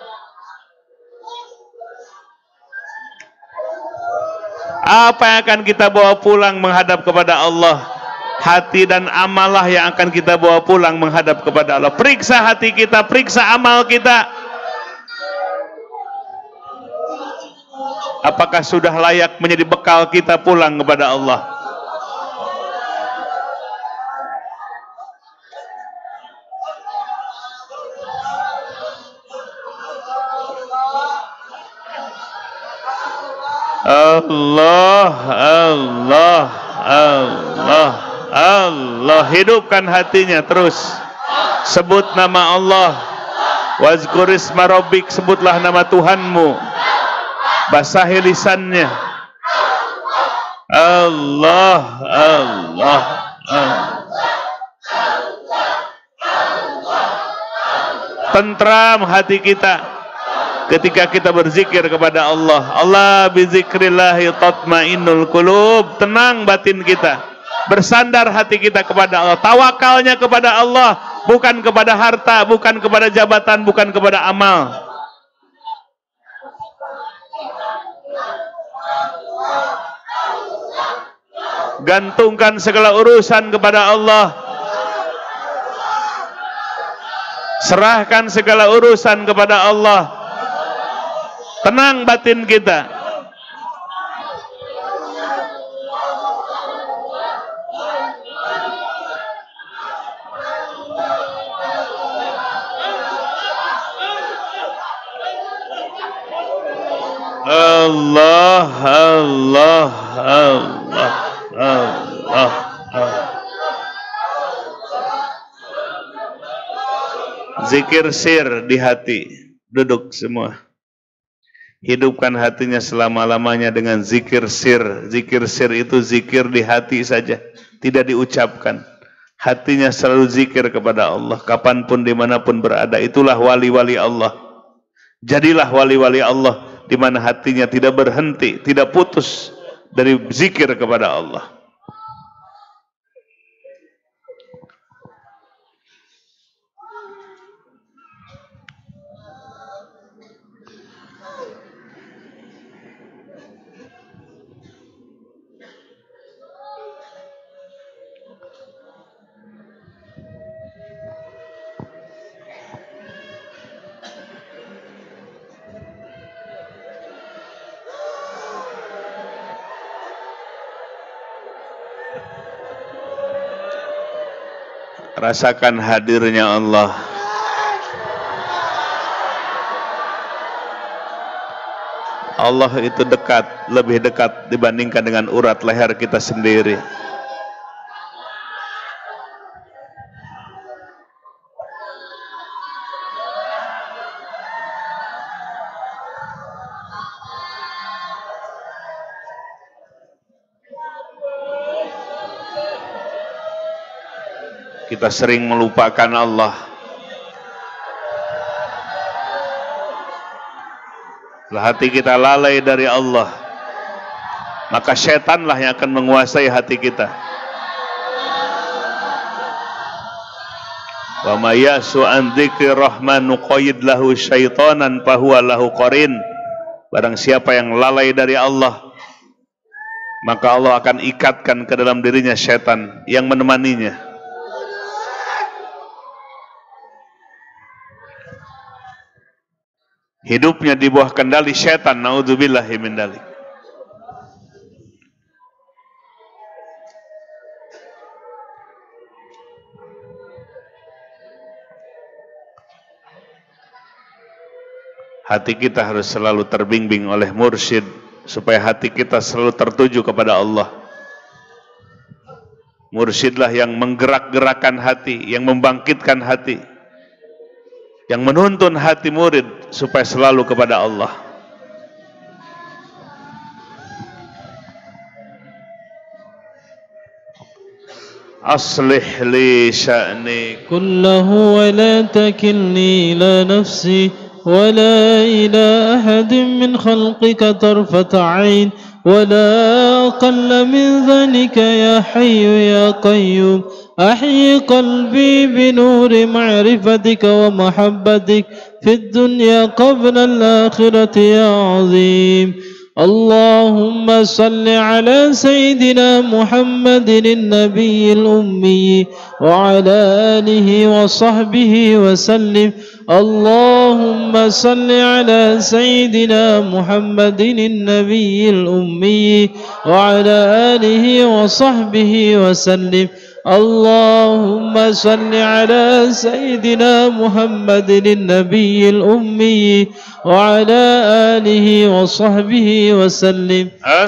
Apa yang akan kita bawa pulang menghadap kepada Allah? Hati dan amallah yang akan kita bawa pulang menghadap kepada Allah. Periksa hati kita, periksa amal kita. Apakah sudah layak menjadi bekal kita pulang kepada Allah? Allah, Allah, Allah, Allah. Hidupkan hatinya terus. Sebut nama Allah. Wazkur isma rabbik, sebutlah nama Tuhanmu. Basahi lisannya. Allah, Allah, Allah. Tentram hati kita ketika kita berzikir kepada Allah. Allah bizikrillahi tatmainnul qulub. Tenang batin kita. Bersandar hati kita kepada Allah. Tawakalnya kepada Allah, bukan kepada harta, bukan kepada jabatan, bukan kepada amal. Gantungkan segala urusan kepada Allah. Serahkan segala urusan kepada Allah. Tenang batin kita. Allah, Allah, Allah, Allah, Allah. Zikir sir di hati. Duduk semua. Hidupkan hatinya selama-lamanya dengan zikir sir. Zikir sir itu zikir di hati saja, tidak diucapkan. Hatinya selalu zikir kepada Allah, kapanpun dimanapun berada. Itulah wali-wali Allah. Jadilah wali-wali Allah di mana hatinya tidak berhenti, tidak putus dari zikir kepada Allah. Rasakan hadirnya Allah. Allah itu dekat, lebih dekat dibandingkan dengan urat leher kita sendiri. Kita sering melupakan Allah. Kalau hati kita lalai dari Allah, maka setanlah yang akan menguasai hati kita. Wa may yasu an dzikri rahman nuqayyid lahu syaitanan fahuwa lahu qarin. Barang siapa yang lalai dari Allah, maka Allah akan ikatkan ke dalam dirinya setan yang menemaninya. Hidupnya di bawah kendali setan, naudzubillahi min dzalik. Hati kita harus selalu terbimbing oleh mursyid supaya hati kita selalu tertuju kepada Allah. Mursyidlah yang menggerak-gerakkan hati, yang membangkitkan hati, yang menuntun hati murid supaya selalu kepada Allah. Aslih li sya'ni kullahu wa la takilni ila nafsi wa la ila ahadin min khalqika tarfata 'ain wa la aqalla min dhalika ya hayyu ya qayyum. أحيي قلبي بنور معرفتك ومحبتك في الدنيا قبل الآخرة يا عظيم. اللهم صل على سيدنا محمد النبي الأمي وعلى آله وصحبه وسلم. اللهم صل على سيدنا محمد النبي الأمي وعلى آله وصحبه وسلم. اللهم صل على سيدنا محمد النبي الأمي وعلى آله وصحبه وسلم.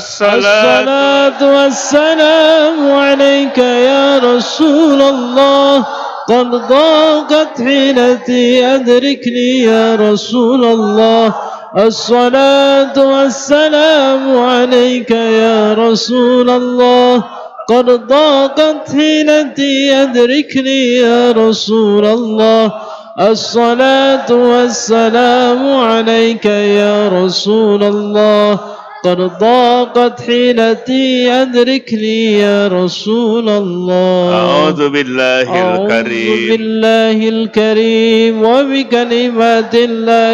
الصلاة والسلام عليك يا رسول الله. قد ضاقت حيلتي أدركني يا رسول الله. الصلاة والسلام عليك يا رسول الله. قد ضاقت حيلتي أدركني يا رسول الله. الصلاة والسلام عليك يا رسول الله. قد ضاقت حيلتي أدركني يا رسول الله. أعوذ بالله الكريم. أعوذ بالله الكريم وبكلمات الله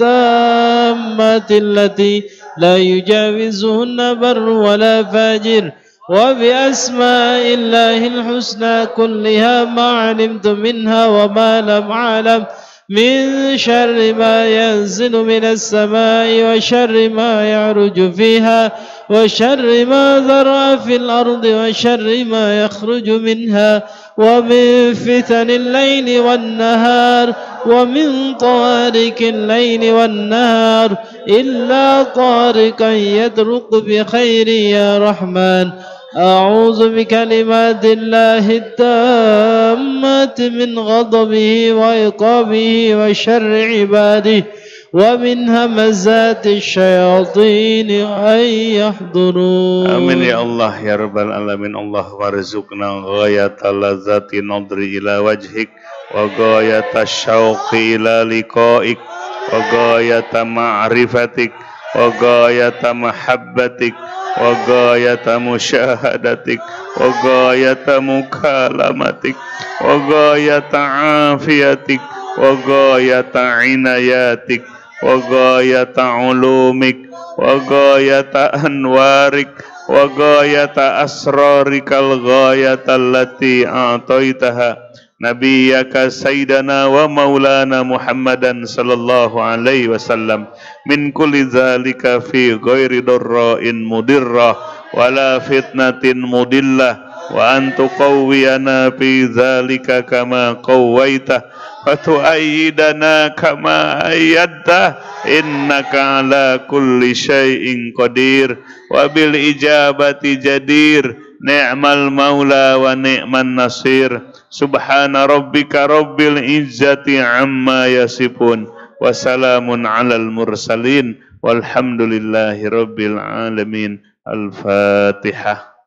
التامات التي لا يجاوزهن بر ولا فاجر وبأسماء الله الحسنى كلها ما علمت منها وما لم أعلم من شر ما ينزل من السماء وشر ما يعرج فيها وشر ما ذرأ في الأرض وشر ما يخرج منها ومن فتن الليل والنهار ومن طارق الليل والنهار إلا طارقا يدرق بخير يا رحمن. أعوذ بكلمات الله التامات من غضبه وعقابه وشر عباده ومن همزات الشياطين أن يحضرون. آمين يا الله يا رب العالمين. الله وارزقنا غاية لذة نظر إلى وجهك وغاية الشوق إلى لقائك وغاية معرفتك وغاية محبتك وغاية مشاهدتك وغاية مكالمتك وغاية عافيتك وغاية عناياتك وغاية علومك وغاية أنوارك وغاية أسرارك الغاية التي أعطيتها نبيك سيدنا ومولانا محمدا صلى الله عليه وسلم من كل ذلك في غير ضراء مضرة ولا فتنة مضلة وأن تقوينا في ذلك كما قويته وتؤيدنا كما أيدته إنك على كل شيء قدير وبالإجابة جدير نعم المولى ونعم النصير سبحان ربك رب العزة عما يصفون وسلام على المرسلين والحمد لله رب العالمين. الفاتحة.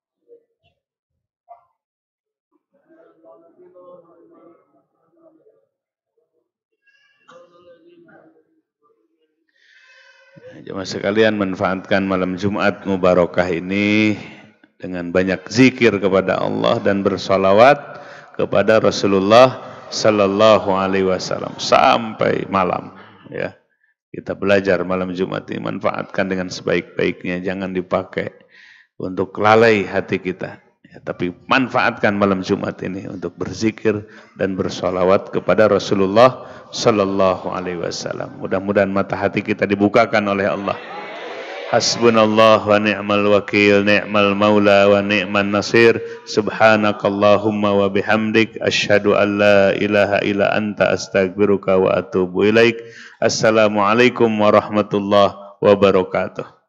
Jemaah sekalian, manfaatkan malam Jumat Mubarakah ini dengan banyak zikir kepada Allah dan bersolawat kepada Rasulullah Sallallahu Alaihi Wasallam sampai malam. Ya, kita belajar malam Jumat ini, manfaatkan dengan sebaik-baiknya, jangan dipakai untuk lalai hati kita. Ya, tapi manfaatkan malam Jumat ini untuk berzikir dan bersolawat kepada Rasulullah Sallallahu Alaihi Wasallam. Mudah-mudahan mata hati kita dibukakan oleh Allah. Hasbunallah wa ni'mal wakil, ni'mal maula wa ni'man nasir. Subhanakallahumma wa bihamdik, asyhadu an la ilaha illa anta, astaghfiruka wa atubu ilaik. Assalamualaikum warahmatullahi wabarakatuh.